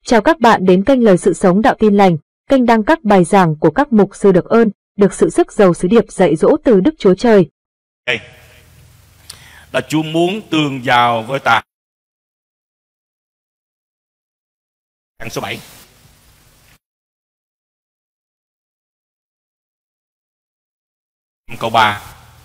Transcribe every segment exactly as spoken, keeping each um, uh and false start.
Chào các bạn đến kênh Lời Sự Sống Đạo Tin Lành, kênh đăng các bài giảng của các mục sư được ơn, được sự sức giàu sứ điệp dạy dỗ từ Đức Chúa Trời. Đây là Chúa muốn tương giao với ta. Đoạn số bảy. Câu ba.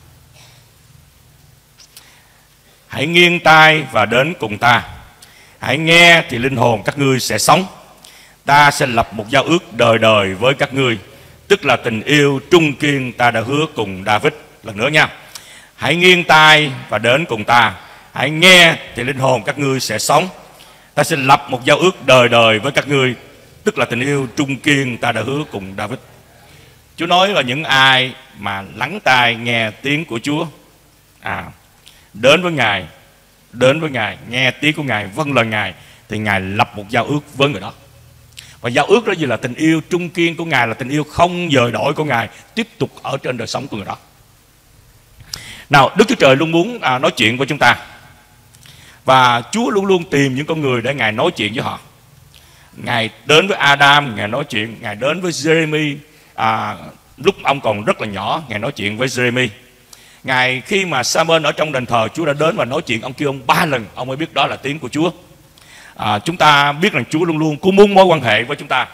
Hãy nghiêng tai và đến cùng ta. Hãy nghe thì linh hồn các ngươi sẽ sống. Ta sẽ lập một giao ước đời đời với các ngươi, tức là tình yêu trung kiên ta đã hứa cùng David. Lần nữa nha. Hãy nghiêng tai và đến cùng ta. Hãy nghe thì linh hồn các ngươi sẽ sống. Ta sẽ lập một giao ước đời đời với các ngươi, tức là tình yêu trung kiên ta đã hứa cùng David. Chúa nói là những ai mà lắng tai nghe tiếng của Chúa, à, đến với Ngài, đến với Ngài, nghe tiếng của Ngài, vâng lời Ngài, thì Ngài lập một giao ước với người đó. Và giao ước đó gì là tình yêu trung kiên của Ngài, là tình yêu không dời đổi của Ngài tiếp tục ở trên đời sống của người đó. Nào, Đức Chúa Trời luôn muốn à, nói chuyện với chúng ta, và Chúa luôn luôn tìm những con người để Ngài nói chuyện với họ. Ngài đến với Adam, Ngài nói chuyện. Ngài đến với Jeremy, à, lúc ông còn rất là nhỏ, Ngài nói chuyện với Jeremy. Ngài khi mà Samuel ở trong đền thờ, Chúa đã đến và nói chuyện. Ông kêu ông ba lần, ông mới biết đó là tiếng của Chúa. à, Chúng ta biết rằng Chúa luôn luôn có muốn mối quan hệ với chúng ta.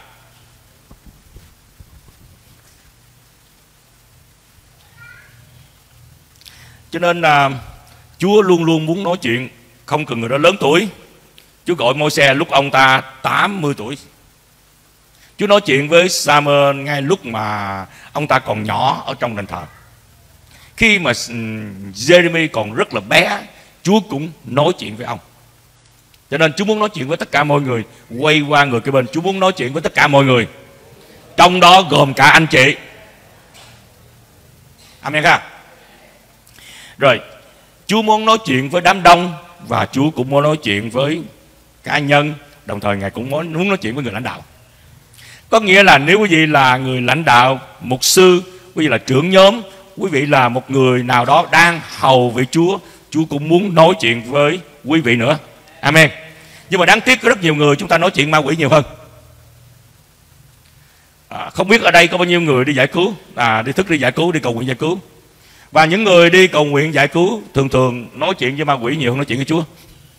Cho nên à, Chúa luôn luôn muốn nói chuyện, không cần người đó lớn tuổi. Chúa gọi Môi-se lúc ông ta tám mươi tuổi. Chúa nói chuyện với Samuel ngay lúc mà ông ta còn nhỏ ở trong đền thờ. Khi mà Jeremy còn rất là bé, Chúa cũng nói chuyện với ông. Cho nên Chúa muốn nói chuyện với tất cả mọi người. Quay qua người kế bên, Chúa muốn nói chuyện với tất cả mọi người, trong đó gồm cả anh chị. Amen ha. Rồi, Chúa muốn nói chuyện với đám đông, và Chúa cũng muốn nói chuyện với cá nhân. Đồng thời Ngài cũng muốn nói chuyện với người lãnh đạo. Có nghĩa là nếu quý vị là người lãnh đạo, mục sư, quý vị là trưởng nhóm, quý vị là một người nào đó đang hầu về Chúa, Chúa cũng muốn nói chuyện với quý vị nữa. Amen. Nhưng mà đáng tiếc có rất nhiều người chúng ta nói chuyện ma quỷ nhiều hơn. à, Không biết ở đây có bao nhiêu người đi giải cứu, à, đi thức đi giải cứu, đi cầu nguyện giải cứu. Và những người đi cầu nguyện giải cứu thường thường nói chuyện với ma quỷ nhiều hơn nói chuyện với Chúa.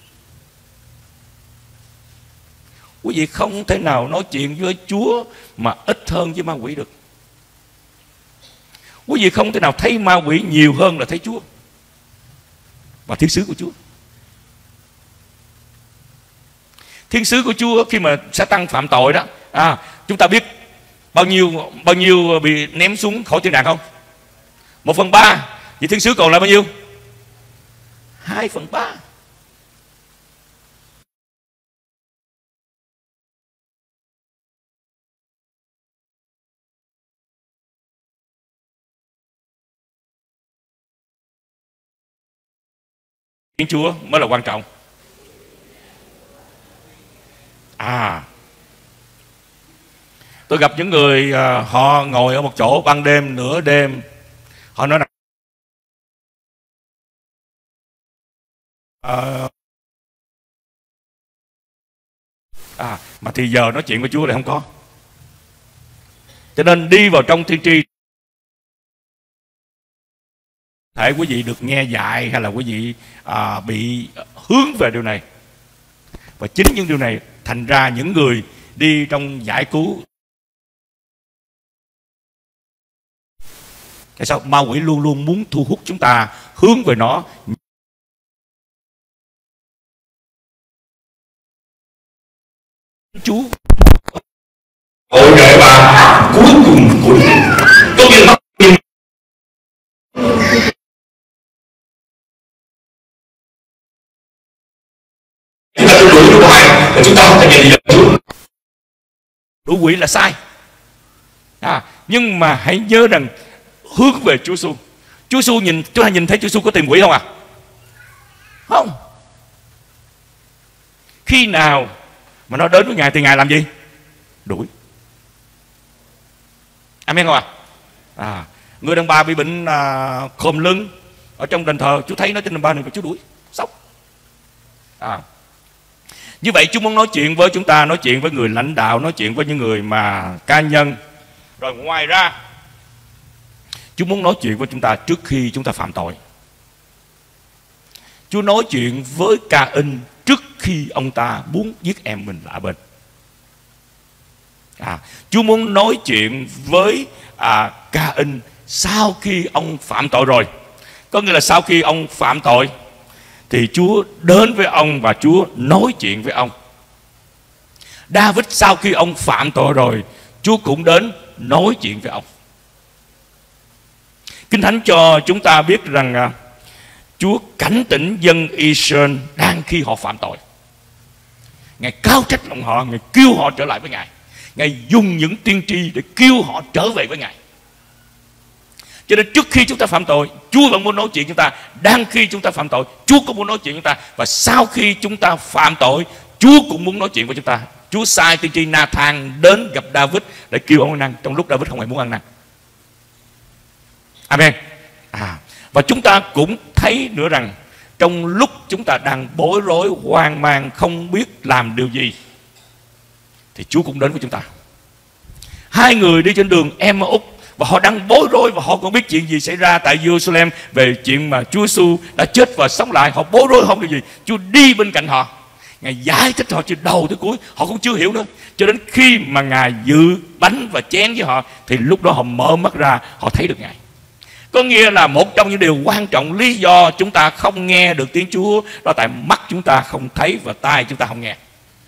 Quý vị không thể nào nói chuyện với Chúa mà ít hơn với ma quỷ được. Quý vị không thể nào thấy ma quỷ nhiều hơn là thấy Chúa và thiên sứ của Chúa. Thiên sứ của Chúa khi mà Sa-tan phạm tội đó, à, chúng ta biết bao nhiêu bao nhiêu bị ném xuống khỏi thiên đàng không? Một phần ba. Vậy thiên sứ còn lại bao nhiêu? Hai phần ba. Thiên Chúa mới là quan trọng. À, tôi gặp những người uh, họ ngồi ở một chỗ ban đêm, nửa đêm, họ nói là uh, à, mà thì giờ nói chuyện với Chúa lại không có. Cho nên đi vào trong thiên tri, thể quý vị được nghe dạy hay là quý vị à, bị hướng về điều này. Và chính những điều này thành ra những người đi trong giải cứu. Tại sao ma quỷ luôn luôn muốn thu hút chúng ta hướng về nó? Chúa hỗ trợ bà cuối cùng cuối có nghĩa là chúng ta đuổi đuổi hoài và chúng ta không thể nhìn được Chúa. Đuổi quỷ là sai, à, nhưng mà hãy nhớ rằng hướng về Chúa Giêsu. Chúa Giêsu nhìn, chúng ta nhìn thấy Chúa Giêsu có tìm quỷ không à? Không. Khi nào mà nó đến với Ngài thì Ngài làm gì? Đuổi. Amen không à? À, người đàn bà bị bệnh à, khom lưng ở trong đền thờ, Chúa thấy nó trên đền bà này, Chúa đuổi sốc. À, Như vậy Chúa muốn nói chuyện với chúng ta, nói chuyện với người lãnh đạo, nói chuyện với những người mà cá nhân. Rồi ngoài ra Chúa muốn nói chuyện với chúng ta trước khi chúng ta phạm tội. Chúa nói chuyện với Ca-in trước khi ông ta muốn giết em mình ở bên. À, Chúa muốn nói chuyện với à, Ca-in sau khi ông phạm tội rồi. Có nghĩa là sau khi ông phạm tội thì Chúa đến với ông và Chúa nói chuyện với ông. David sau khi ông phạm tội rồi, Chúa cũng đến nói chuyện với ông. Kinh Thánh cho chúng ta biết rằng à, Chúa cảnh tỉnh dân Israel đang khi họ phạm tội. Ngài cao trách lòng họ, Ngài kêu họ trở lại với Ngài. Ngài dùng những tiên tri để kêu họ trở về với Ngài. Cho nên trước khi chúng ta phạm tội, Chúa vẫn muốn nói chuyện chúng ta. Đang khi chúng ta phạm tội, Chúa cũng muốn nói chuyện chúng ta. Và sau khi chúng ta phạm tội, Chúa cũng muốn nói chuyện với chúng ta. Chúa sai tiên tri Na-than đến gặp David để kêu ông ăn năn, trong lúc David không hề muốn ăn năn. Amen. À, và chúng ta cũng thấy nữa rằng trong lúc chúng ta đang bối rối, hoang mang, không biết làm điều gì, thì Chúa cũng đến với chúng ta. Hai người đi trên đường Em-ma-út và họ đang bối rối và họ không biết chuyện gì xảy ra tại Jerusalem về chuyện mà Chúa Giêsu đã chết và sống lại. Họ bối rối không điều gì. Chúa đi bên cạnh họ, Ngài giải thích họ từ đầu tới cuối. Họ cũng chưa hiểu nữa, cho đến khi mà Ngài dự bánh và chén với họ thì lúc đó họ mở mắt ra, họ thấy được Ngài. Có nghĩa là một trong những điều quan trọng lý do chúng ta không nghe được tiếng Chúa đó tại mắt chúng ta không thấy và tai chúng ta không nghe.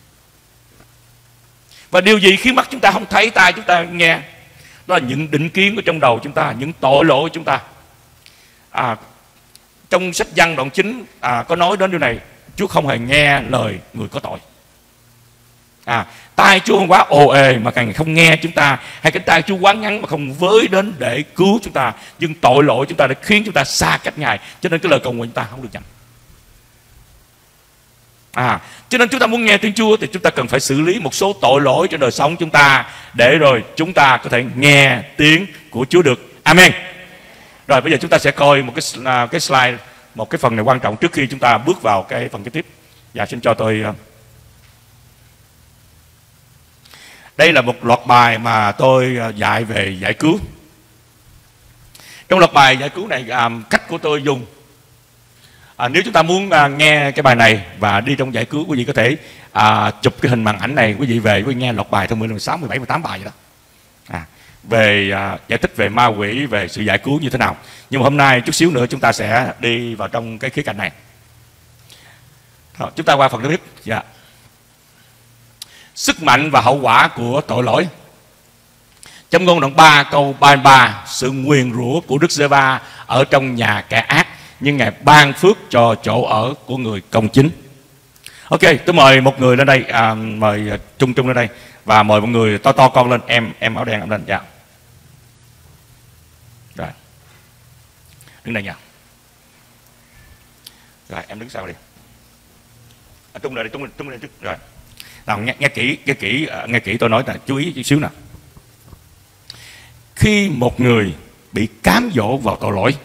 Và điều gì khiến mắt chúng ta không thấy, tai chúng ta nghe? Đó là những định kiến ở trong đầu chúng ta, những tội lỗi của chúng ta. À, trong sách Giăng đoạn chín à, có nói đến điều này: Chúa không hề nghe lời người có tội. À, tai Chúa không quá ồ ề mà càng không nghe chúng ta, hay cái tai Chúa quá ngắn mà không với đến để cứu chúng ta. Nhưng tội lỗi chúng ta đã khiến chúng ta xa cách Ngài, cho nên cái lời cầu nguyện chúng ta không được nhận. À, cho nên chúng ta muốn nghe tiếng Chúa thì chúng ta cần phải xử lý một số tội lỗi trong đời sống chúng ta, để rồi chúng ta có thể nghe tiếng của Chúa được. Amen. Rồi bây giờ chúng ta sẽ coi một cái cái slide, một cái phần này quan trọng trước khi chúng ta bước vào cái phần kế tiếp. Dạ, xin cho tôi. Đây là một loạt bài mà tôi dạy về giải cứu. Trong loạt bài giải cứu này, cách của tôi dùng, à, nếu chúng ta muốn à, nghe cái bài này và đi trong giải cứu, quý vị có thể à, chụp cái hình màn ảnh này, quý vị về quý vị nghe loạt bài thông mười sáu, mười bảy, mười tám bài vậy đó. À, về à, giải thích về ma quỷ, về sự giải cứu như thế nào. Nhưng mà hôm nay chút xíu nữa chúng ta sẽ đi vào trong cái khía cạnh này. Rồi, chúng ta qua phần thứ nhất. Dạ. Sức mạnh và hậu quả của tội lỗi. Châm ngôn đoạn ba câu ba mươi ba: sự nguyền rủa của Đức Giê-hô-va ở trong nhà kẻ ác, nhưng Ngài ban phước cho chỗ ở của người công chính. Ok, tôi mời một người lên đây, à, mời Trung Trung lên đây, và mời một người to to con lên, em em áo đen em lên. Dạ. Rồi, đứng đây nha. Rồi em đứng sau đi. À, Trung lại đi, Trung Trung lên trước. Rồi. Nào, nghe, nghe kỹ, nghe kỹ, nghe kỹ tôi nói là chú ý chút xíu nè. Khi một người bị cám dỗ vào tội lỗi,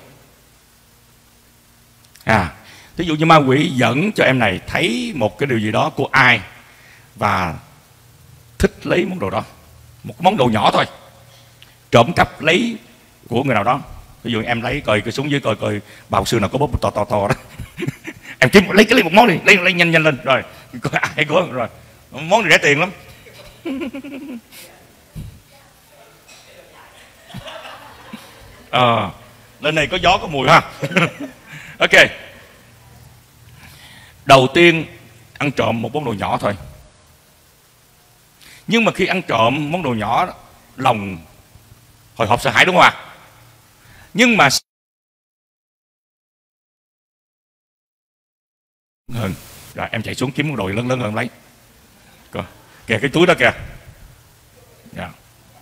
à, ví dụ như ma quỷ dẫn cho em này thấy một cái điều gì đó của ai và thích lấy món đồ đó, một món đồ nhỏ thôi, trộm cắp lấy của người nào đó. Ví dụ em lấy coi cái súng dưới coi coi bào sư nào có bóp to to to đó. Em kiếm lấy cái lấy một món đi, lấy lấy nhanh nhanh lên rồi coi ai có rồi. Món này rẻ tiền lắm. Ờ, à, lên này có gió có mùi ha. Ok. Đầu tiên ăn trộm một món đồ nhỏ thôi. Nhưng mà khi ăn trộm món đồ nhỏ, lòng hồi hộp sợ hãi, đúng không ạ? Nhưng mà hơn rồi em chạy xuống kiếm món đồ lớn lớn hơn lấy. Coi, kìa cái túi đó kìa. Yeah.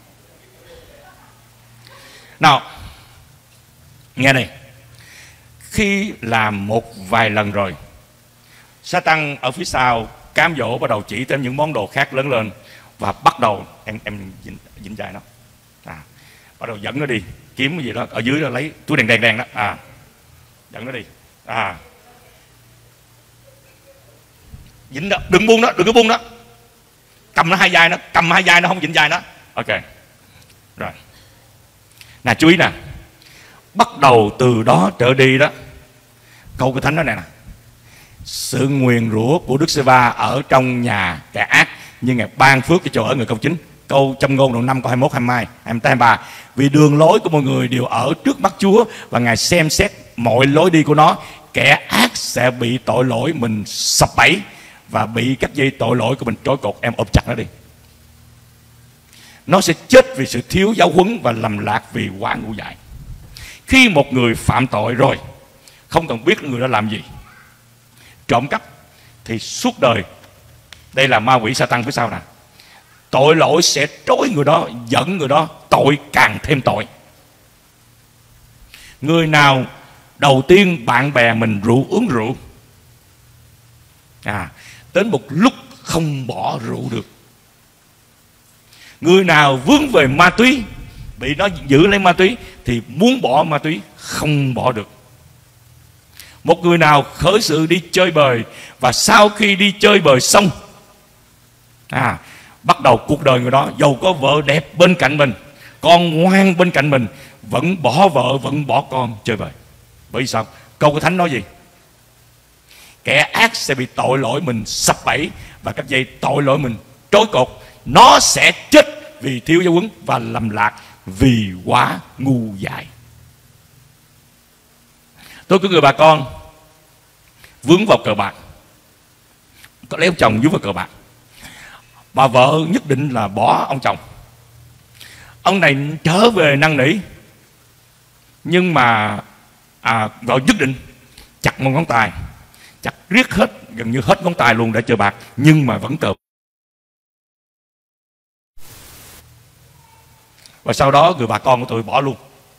Nào, nghe này. Khi làm một vài lần rồi, Sa-tan ở phía sau cám dỗ, bắt đầu chỉ thêm những món đồ khác lớn lên và bắt đầu em em dính, dính dài nó, à, bắt đầu dẫn nó đi kiếm cái gì đó ở dưới đó, lấy túi đèn đèn đèn đó, à, dẫn nó đi, à, Dính đó, đừng buông đó, đừng có buông đó. Cầm nó hai vai nó, cầm hai vai nó không dính vai nó. Ok. Rồi. Nè chú ý nè. Bắt đầu từ đó trở đi đó, câu Kinh Thánh nói này nè: sự nguyền rủa của Đức Giê-hô-va ở trong nhà kẻ ác, nhưng Ngài ban phước cho chỗ ở người công chính. Câu Châm Ngôn đoạn năm câu hai mươi mốt, hai mươi hai, hai mươi tám, hai mươi ba. Vì đường lối của mọi người đều ở trước mắt Chúa, và Ngài xem xét mọi lối đi của nó. Kẻ ác sẽ bị tội lỗi mình sập bẫy, và bị các dây tội lỗi của mình trói cột. Em ôm chặt nó đi. Nó sẽ chết vì sự thiếu giáo huấn và lầm lạc vì quá ngu dại. Khi một người phạm tội rồi, không cần biết người đó làm gì, trộm cắp, thì suốt đời, đây là ma quỷ Sa-tan phía sau nè, tội lỗi sẽ trói người đó, dẫn người đó tội càng thêm tội. Người nào đầu tiên bạn bè mình rượu uống rượu, à, đến một lúc không bỏ rượu được. Người nào vướng về ma túy, bị nó giữ lấy ma túy, thì muốn bỏ ma túy không bỏ được. Một người nào khởi sự đi chơi bời, và sau khi đi chơi bời xong, à, bắt đầu cuộc đời người đó, dầu có vợ đẹp bên cạnh mình, con ngoan bên cạnh mình, vẫn bỏ vợ, vẫn bỏ con chơi bời. Bởi vì sao? Câu Kinh Thánh nói gì? Kẻ ác sẽ bị tội lỗi mình sập bẫy, và các dây tội lỗi mình trói cột. Nó sẽ chết vì thiếu giáo huấn và lầm lạc vì quá ngu dại. Tôi có người bà con vướng vào cờ bạc, có lấy ông chồng vướng vào cờ bạc. Bà vợ nhất định là bỏ ông chồng. Ông này trở về năn nỉ, nhưng mà à, vợ nhất định chặt một ngón tay, chặt riết hết, gần như hết ngón tay luôn để chơi bạc, nhưng mà vẫn cờ. Và sau đó người bà con của tôi bỏ luôn.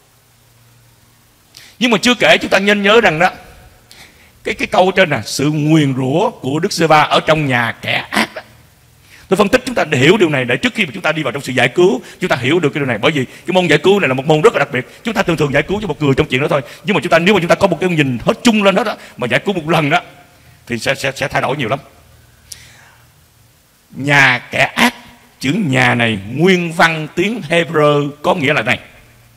Nhưng mà chưa kể, chúng ta nên nhớ rằng đó, cái cái câu trên là sự nguyền rủa của Đức Giê-hô-va ở trong nhà kẻ ác đó. Tôi phân tích chúng ta để hiểu điều này, để trước khi mà chúng ta đi vào trong sự giải cứu, chúng ta hiểu được cái điều này. Bởi vì cái môn giải cứu này là một môn rất là đặc biệt. Chúng ta thường thường giải cứu cho một người trong chuyện đó thôi, nhưng mà chúng ta nếu mà chúng ta có một cái nhìn hết chung lên hết đó, mà giải cứu một lần đó, thì sẽ sẽ, sẽ thay đổi nhiều lắm. Nhà kẻ ác, chữ nhà này nguyên văn tiếng Hebrew có nghĩa là này: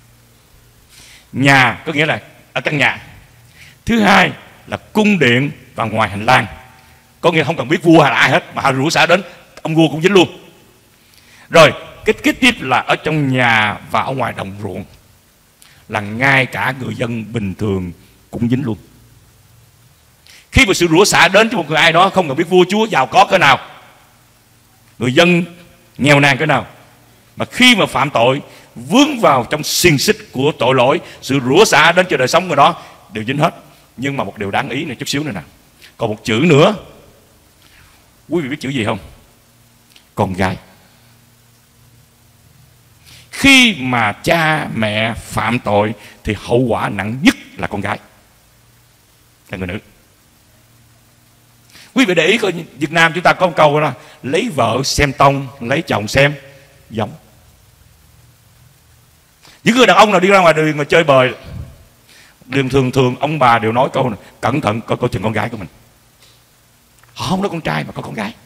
nhà có nghĩa là ở căn nhà. Thứ hai là cung điện và ngoài hành lang, có nghĩa không cần biết vua hay là ai hết, mà rủa xả đến ông vua cũng dính luôn. Rồi cái kế tiếp là ở trong nhà và ở ngoài đồng ruộng, là ngay cả người dân bình thường cũng dính luôn. Khi mà sự rủa xả đến cho một người ai đó, không cần biết vua chúa giàu có cỡ nào, người dân nghèo nàn cỡ nào, mà khi mà phạm tội, vướng vào trong xiềng xích của tội lỗi, sự rủa xả đến cho đời sống người đó đều dính hết. Nhưng mà một điều đáng ý này chút xíu nữa nè, còn một chữ nữa. Quý vị biết chữ gì không? Con gái. Khi mà cha mẹ phạm tội thì hậu quả nặng nhất là con gái, là người nữ. Quý vị để ý coi, Việt Nam chúng ta có một câu đó: lấy vợ xem tông, lấy chồng xem giống. Những người đàn ông nào đi ra ngoài đường mà chơi bời, đường thường thường ông bà đều nói câu này: cẩn thận coi coi chừng con gái của mình. Họ không nói con trai mà có con gái.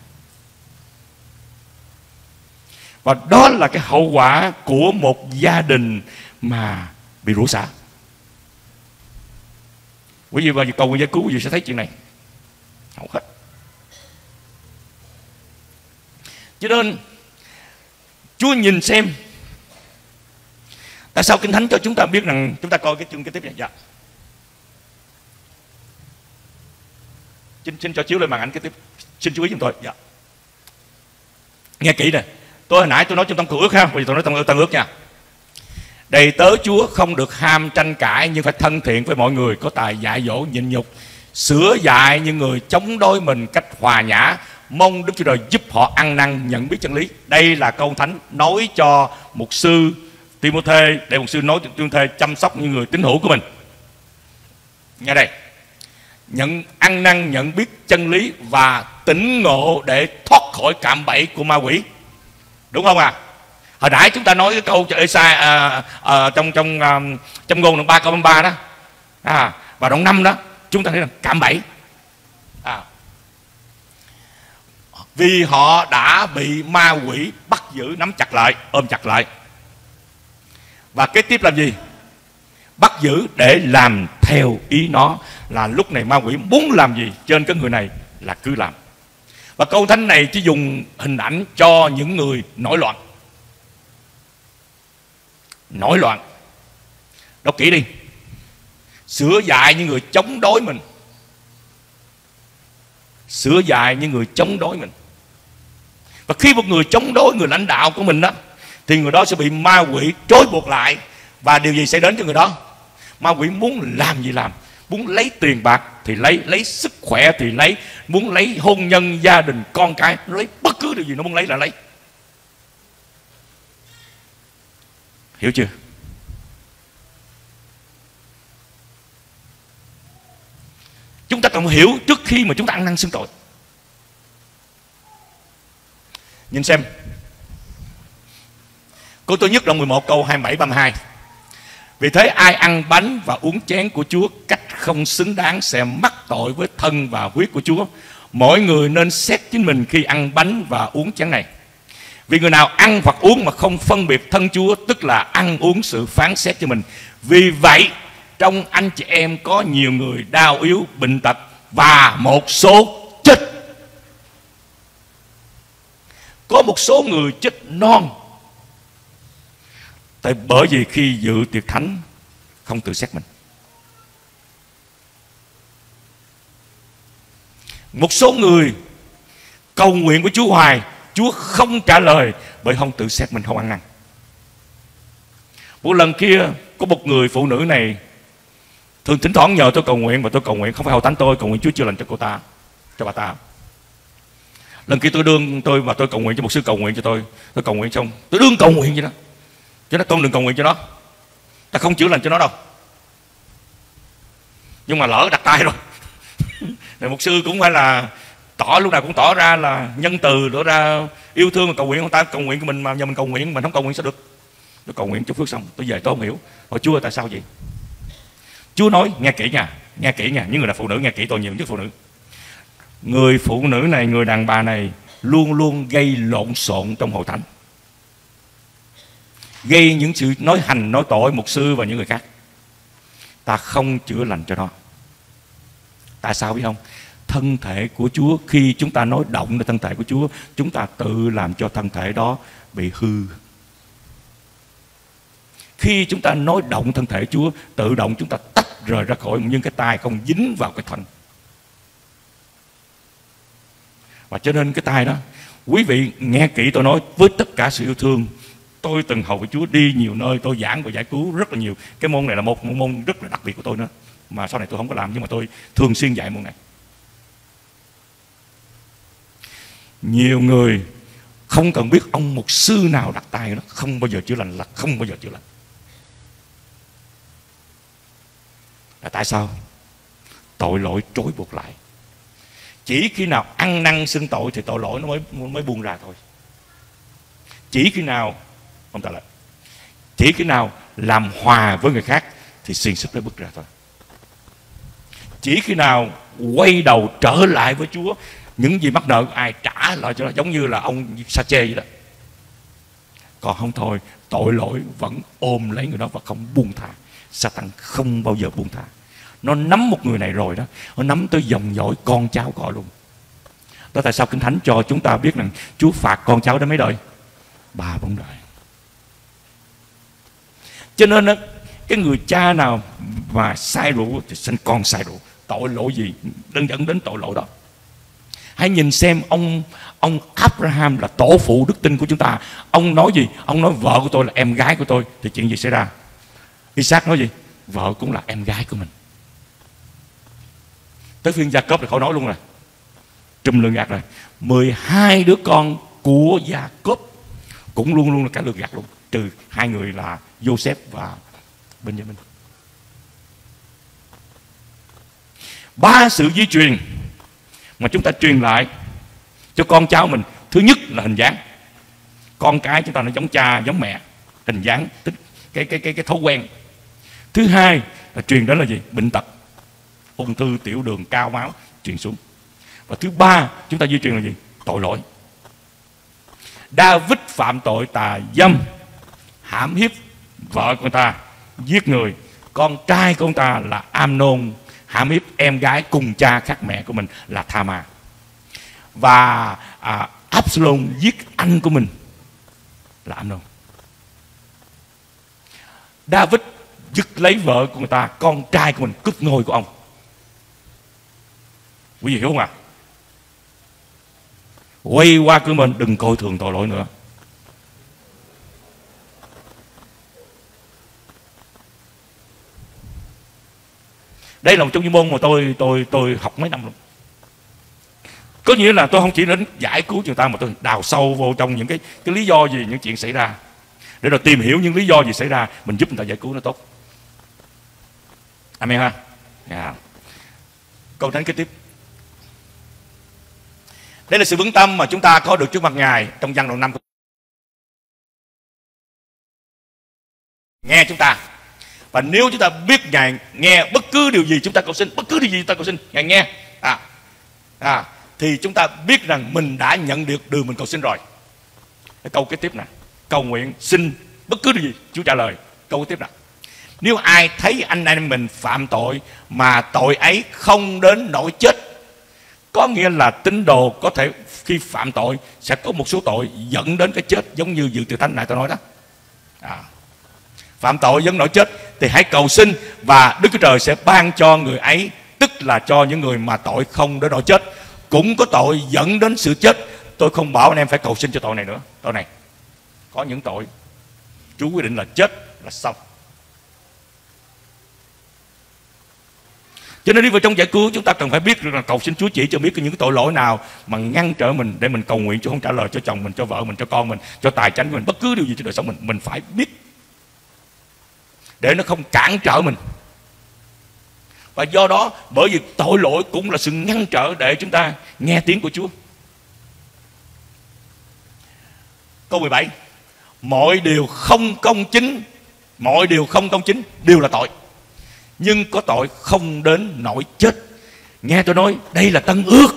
Và đó là cái hậu quả của một gia đình mà bị rủa xả. Quý vị vào cầu nguyện giải cứu, quý vị sẽ thấy chuyện này hầu hết. Cho nên Chúa nhìn xem, tại sao Kinh Thánh cho chúng ta biết rằng, chúng ta coi cái chương kế tiếp này. Dạ. Xin, xin cho chiếu lên màn ảnh kế tiếp. Xin chú ý giùm tôi. Dạ. Nghe kỹ nè. Tôi hồi nãy tôi nói trong Tân Cựu Ước ha, bây giờ tôi nói trong Tân Ước nha. Đầy tớ Chúa không được ham tranh cãi, nhưng phải thân thiện với mọi người, có tài dạy dỗ nhịn nhục, sửa dạy những người chống đối mình cách hòa nhã, mong Đức Chúa Trời giúp họ ăn năn nhận biết chân lý. Đây là câu Thánh nói cho mục sư Timôthê, để mục sư nói cho Timôthê chăm sóc những người tín hữu của mình. Nghe đây: nhận ăn năn nhận biết chân lý và tỉnh ngộ để thoát khỏi cạm bẫy của ma quỷ. Đúng không à? Hồi nãy chúng ta nói cái câu cho Ê-sai à, à, trong trong à, trong ngôn đoạn ba câu ba đó, à, và đoạn năm đó chúng ta thấy là cạm bẫy. À. Vì họ đã bị ma quỷ bắt giữ, nắm chặt lại, ôm chặt lại. Và kế tiếp làm gì? Bắt giữ để làm theo ý nó. Là lúc này ma quỷ muốn làm gì trên cái người này là cứ làm. Và câu thánh này chỉ dùng hình ảnh cho những người nổi loạn. Nổi loạn. Đọc kỹ đi. Sửa dạy những người chống đối mình. Sửa dạy những người chống đối mình. Và khi một người chống đối người lãnh đạo của mình đó, thì người đó sẽ bị ma quỷ trói buộc lại. Và điều gì sẽ đến cho người đó? Ma quỷ muốn làm gì làm. Muốn lấy tiền bạc thì lấy, lấy sức khỏe thì lấy, muốn lấy hôn nhân, gia đình, con cái, nó lấy bất cứ điều gì nó muốn lấy là lấy. Hiểu chưa? Chúng ta cần hiểu trước khi mà chúng ta ăn năn xưng tội. Nhìn xem câu thứ nhất đoạn mười một câu hai mươi bảy ba mươi hai. Vì thế ai ăn bánh và uống chén của Chúa cách không xứng đáng sẽ mắc tội với thân và huyết của Chúa. Mỗi người nên xét chính mình khi ăn bánh và uống chén này. Vì người nào ăn hoặc uống mà không phân biệt thân Chúa, tức là ăn uống sự phán xét cho mình. Vì vậy trong anh chị em có nhiều người đau yếu, bệnh tật và một số chết. Có một số người chết non. Tại bởi vì khi dự tiệc thánh không tự xét mình. Một số người cầu nguyện của Chúa hoài, Chúa không trả lời bởi không tự xét mình, không ăn năn. Một lần kia có một người phụ nữ này thường thỉnh thoảng nhờ tôi cầu nguyện, mà tôi cầu nguyện không phải hầu tánh tôi, cầu nguyện Chúa chữa lành cho cô ta, cho bà ta. Lần kia tôi đương tôi và tôi cầu nguyện cho một sư cầu nguyện cho tôi, tôi cầu nguyện xong tôi đương cầu nguyện vậy đó, cho nó con đừng cầu nguyện cho nó, ta không chữa lành cho nó đâu. Nhưng mà lỡ đặt tay rồi. Rồi một sư cũng phải là tỏ, lúc nào cũng tỏ ra là nhân từ, tỏ ra yêu thương, mà cầu nguyện, người ta cầu nguyện của mình mà nhờ mình cầu nguyện, mình không cầu nguyện sao được. Tôi cầu nguyện chúc phước xong tôi về tôi không hiểu, hỏi Chúa tại sao vậy. Chúa nói nghe kỹ nha, nghe kỹ nha, những người là phụ nữ nghe kỹ tôi nhiều nhất phụ nữ. Người phụ nữ này, người đàn bà này luôn luôn gây lộn xộn trong hội thánh, gây những sự nói hành nói tội mục sư và những người khác. Ta không chữa lành cho nó. Tại sao biết không? Thân thể của Chúa, khi chúng ta nói động đến thân thể của Chúa, chúng ta tự làm cho thân thể đó bị hư. Khi chúng ta nói động thân thể Chúa, tự động chúng ta tách rời ra khỏi, nhưng cái tay không dính vào cái thân. Và cho nên cái tay đó, quý vị nghe kỹ tôi nói với tất cả sự yêu thương. Tôi từng hầu với Chúa đi nhiều nơi, tôi giảng và giải cứu rất là nhiều. Cái môn này là một môn rất là đặc biệt của tôi nữa, mà sau này tôi không có làm, nhưng mà tôi thường xuyên dạy môn này. Nhiều người không cần biết ông mục sư nào đặt tay đó, không bao giờ chữa lành, là không bao giờ chữa lành. Là tại sao? Tội lỗi trói buộc lại. Chỉ khi nào ăn năn xưng tội thì tội lỗi nó mới mới buông ra thôi. Chỉ khi nào không trả lời, chỉ khi nào làm hòa với người khác thì xiên xích nó bước ra thôi. Chỉ khi nào quay đầu trở lại với Chúa, những gì mắc nợ ai trả lại cho nó, giống như là ông Sa-chê vậy đó. Còn không thôi, tội lỗi vẫn ôm lấy người đó và không buông tha. Sa-tan không bao giờ buông tha. Nó nắm một người này rồi đó, nó nắm tới dòng dõi con cháu gọi luôn. Đó tại sao Kinh Thánh cho chúng ta biết rằng Chúa phạt con cháu đến mấy đời? Ba bốn đời. Cho nên đó, cái người cha nào mà sai rượu thì sinh con sai rượu. Tội lỗi gì đơn dẫn đến tội lỗi đó. Hãy nhìn xem ông ông Abraham là tổ phụ đức tin của chúng ta. Ông nói gì? Ông nói vợ của tôi là em gái của tôi. Thì chuyện gì xảy ra? Isaac nói gì? Vợ cũng là em gái của mình. Tới phiên Gia-cốp thì khỏi nói luôn rồi, trùm lường gạt rồi. mười hai đứa con của Gia-cốp cũng luôn luôn là cả lường gạt luôn, trừ hai người là Joseph và Benjamin. Ba sự di truyền mà chúng ta truyền lại cho con cháu mình. Thứ nhất là hình dáng. Con cái chúng ta nó giống cha giống mẹ, hình dáng, tức cái cái cái cái thói quen. Thứ hai là truyền đến là gì? Bệnh tật, ung thư, tiểu đường, cao máu truyền xuống. Và thứ ba chúng ta di truyền là gì? Tội lỗi. David phạm tội tà dâm, hãm hiếp vợ của ta, giết người. Con trai của ông ta là Amnon hãm hiếp em gái cùng cha khác mẹ của mình là Thamar. Và à, Absalom giết anh của mình là Amnon. David giật lấy vợ của người ta, con trai của mình, cướp ngôi của ông. Quý vị hiểu không ạ? À? Quay qua của mình, đừng coi thường tội lỗi nữa. Đây là một trong những môn mà tôi tôi tôi học mấy năm luôn. Có nghĩa là tôi không chỉ đến giải cứu người ta, mà tôi đào sâu vô trong những cái cái lý do gì những chuyện xảy ra, để rồi tìm hiểu những lý do gì xảy ra, mình giúp người ta giải cứu nó tốt. Amen ha. Yeah. Câu thánh kế tiếp. Đây là sự vững tâm mà chúng ta có được trước mặt Ngài trong văn đoạn năm. Nghe chúng ta. Và nếu chúng ta biết Ngài nghe bất cứ điều gì chúng ta cầu xin, bất cứ điều gì chúng ta cầu xin, Ngài nghe, à, à, thì chúng ta biết rằng mình đã nhận được điều mình cầu xin rồi. Cái câu kế tiếp nè, cầu nguyện xin bất cứ điều gì Chúa trả lời. Câu kế tiếp nè, nếu ai thấy anh em mình phạm tội mà tội ấy không đến nỗi chết, có nghĩa là tín đồ có thể khi phạm tội sẽ có một số tội dẫn đến cái chết, giống như dự từ thánh này tôi nói đó. À, phạm tội dẫn nỗi chết thì hãy cầu xin và Đức Chúa Trời sẽ ban cho người ấy, tức là cho những người mà tội không đến nỗi chết, cũng có tội dẫn đến sự chết. Tôi không bảo anh em phải cầu xin cho tội này nữa. Tội này có những tội Chúa quyết định là chết là xong. Cho nên đi vào trong giải cứu, chúng ta cần phải biết là cầu xin Chúa chỉ cho biết những cái tội lỗi nào mà ngăn trở mình, để mình cầu nguyện Chúa không trả lời cho chồng mình, cho vợ mình, cho con mình, cho tài chánh của mình, bất cứ điều gì trong đời sống mình, mình phải biết để nó không cản trở mình. Và do đó, bởi vì tội lỗi cũng là sự ngăn trở để chúng ta nghe tiếng của Chúa. Câu mười bảy, mọi điều không công chính, mọi điều không công chính đều là tội, nhưng có tội không đến nỗi chết. Nghe tôi nói, đây là tân ước.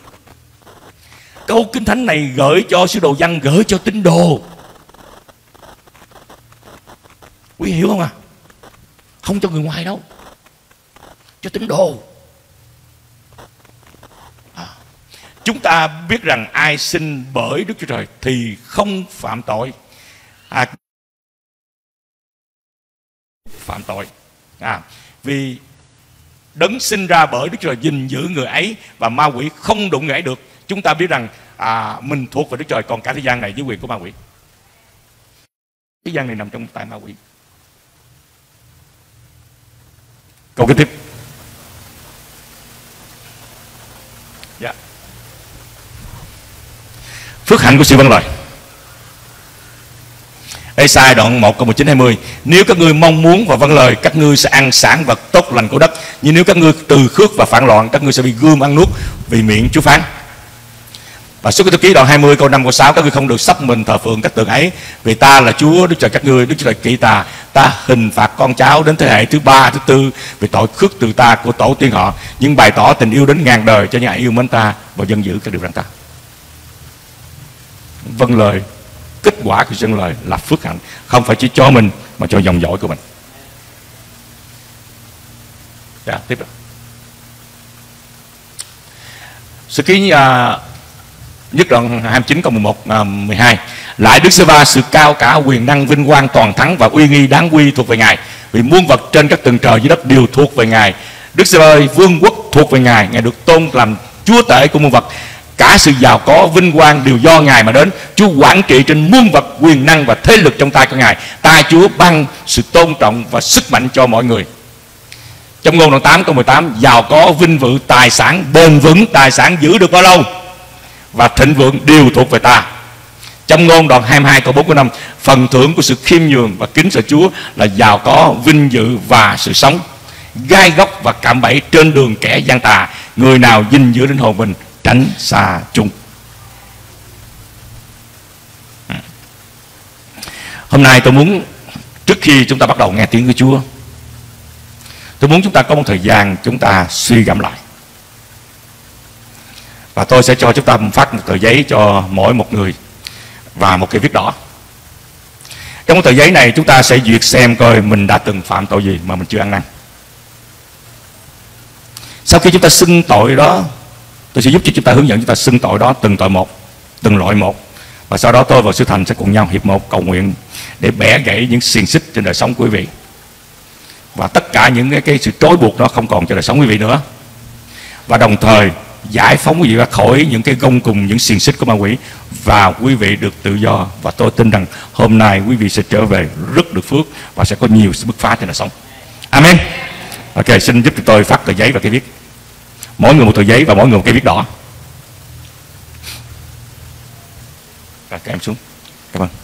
Câu kinh thánh này gửi cho sứ đồ Giăng, gửi cho tín đồ. Quý hiểu không à? Không cho người ngoài đâu, cho tín đồ. À, chúng ta biết rằng ai sinh bởi Đức Chúa Trời thì không phạm tội. À, phạm tội. À, vì đấng sinh ra bởi Đức Chúa Trời gìn giữ người ấy và ma quỷ không đụng người ấy được. Chúng ta biết rằng à, mình thuộc về Đức Trời, còn cả thế gian này dưới quyền của ma quỷ. Thế gian này nằm trong tay ma quỷ. Câu kế tiếp. Dạ. Phước hạnh của sự vâng lời. Ê-sai đoạn một câu mười chín hai mươi. Nếu các ngươi mong muốn và vâng lời, các ngươi sẽ ăn sản vật tốt lành của đất. Nhưng nếu các ngươi từ khước và phản loạn, các ngươi sẽ bị gươm ăn nuốt, vì miệng Chúa phán. Và Xuất Ký đoạn hai mươi câu năm câu sáu, các ngươi không được sắp mình thờ phượng các tượng ấy, vì ta là Chúa Đức Trời các ngươi, Đức Chúa Trời kỹ ta. Ta hình phạt con cháu đến thế hệ thứ ba thứ tư vì tội khước từ ta của tổ tiên họ, nhưng bày tỏ tình yêu đến ngàn đời cho những ai yêu mến ta và dân giữ các điều răn ta. Vâng lời, kết quả của dân lời là phước hạnh, không phải chỉ cho mình mà cho dòng dõi của mình. Dạ, tiếp đó. Sử Ký uh, nhất đoạn hai mươi chín câu mười một uh, mười hai. Lại Đức Giê-hô-va, sự cao cả, quyền năng, vinh quang, toàn thắng và uy nghi đáng quy thuộc về Ngài, vì muôn vật trên các tầng trời dưới đất đều thuộc về Ngài. Đức Giê-hô-va ơi, vương quốc thuộc về Ngài, Ngài được tôn làm Chúa tể của muôn vật. Cả sự giàu có, vinh quang đều do Ngài mà đến. Chúa quản trị trên muôn vật, quyền năng và thế lực trong tay của Ngài. Tai Chúa ban sự tôn trọng và sức mạnh cho mọi người. Trong ngôn đoạn tám câu mười tám, giàu có, vinh dự, tài sản bền vững, tài sản giữ được bao lâu và thịnh vượng đều thuộc về ta. Trong ngôn đoạn hai mươi hai câu bốn câu năm, phần thưởng của sự khiêm nhường và kính sợ Chúa là giàu có, vinh dự và sự sống. Gai góc và cạm bẫy trên đường kẻ gian tà, người nào gìn giữ linh hồn mình tránh xa chung. Hôm nay tôi muốn, trước khi chúng ta bắt đầu nghe tiếng của Chúa, tôi muốn chúng ta có một thời gian chúng ta suy gẫm lại. Và tôi sẽ cho chúng ta phát một tờ giấy cho mỗi một người. và một cây viết đỏ. Trong tờ giấy này chúng ta sẽ duyệt xem coi mình đã từng phạm tội gì mà mình chưa ăn năn. Sau khi chúng ta xưng tội đó, tôi sẽ giúp cho chúng ta hướng dẫn chúng ta xưng tội đó từng tội một, từng loại một. Và sau đó tôi và Sư Thành sẽ cùng nhau hiệp một cầu nguyện để bẻ gãy những xiềng xích trên đời sống của quý vị. Và tất cả những cái, cái sự trói buộc đó không còn cho đời sống quý vị nữa. Và đồng thời giải phóng quý vị ra khỏi những cái gông cùng, những xiềng xích của ma quỷ, và quý vị được tự do. Và tôi tin rằng hôm nay quý vị sẽ trở về rất được phước và sẽ có nhiều sự bứt phá trên đời sống. Amen. Ok, xin giúp tôi phát tờ giấy và cái viết. Mỗi người một tờ giấy và mỗi người một cái viết đỏ. Rồi, các em xuống. Cảm ơn.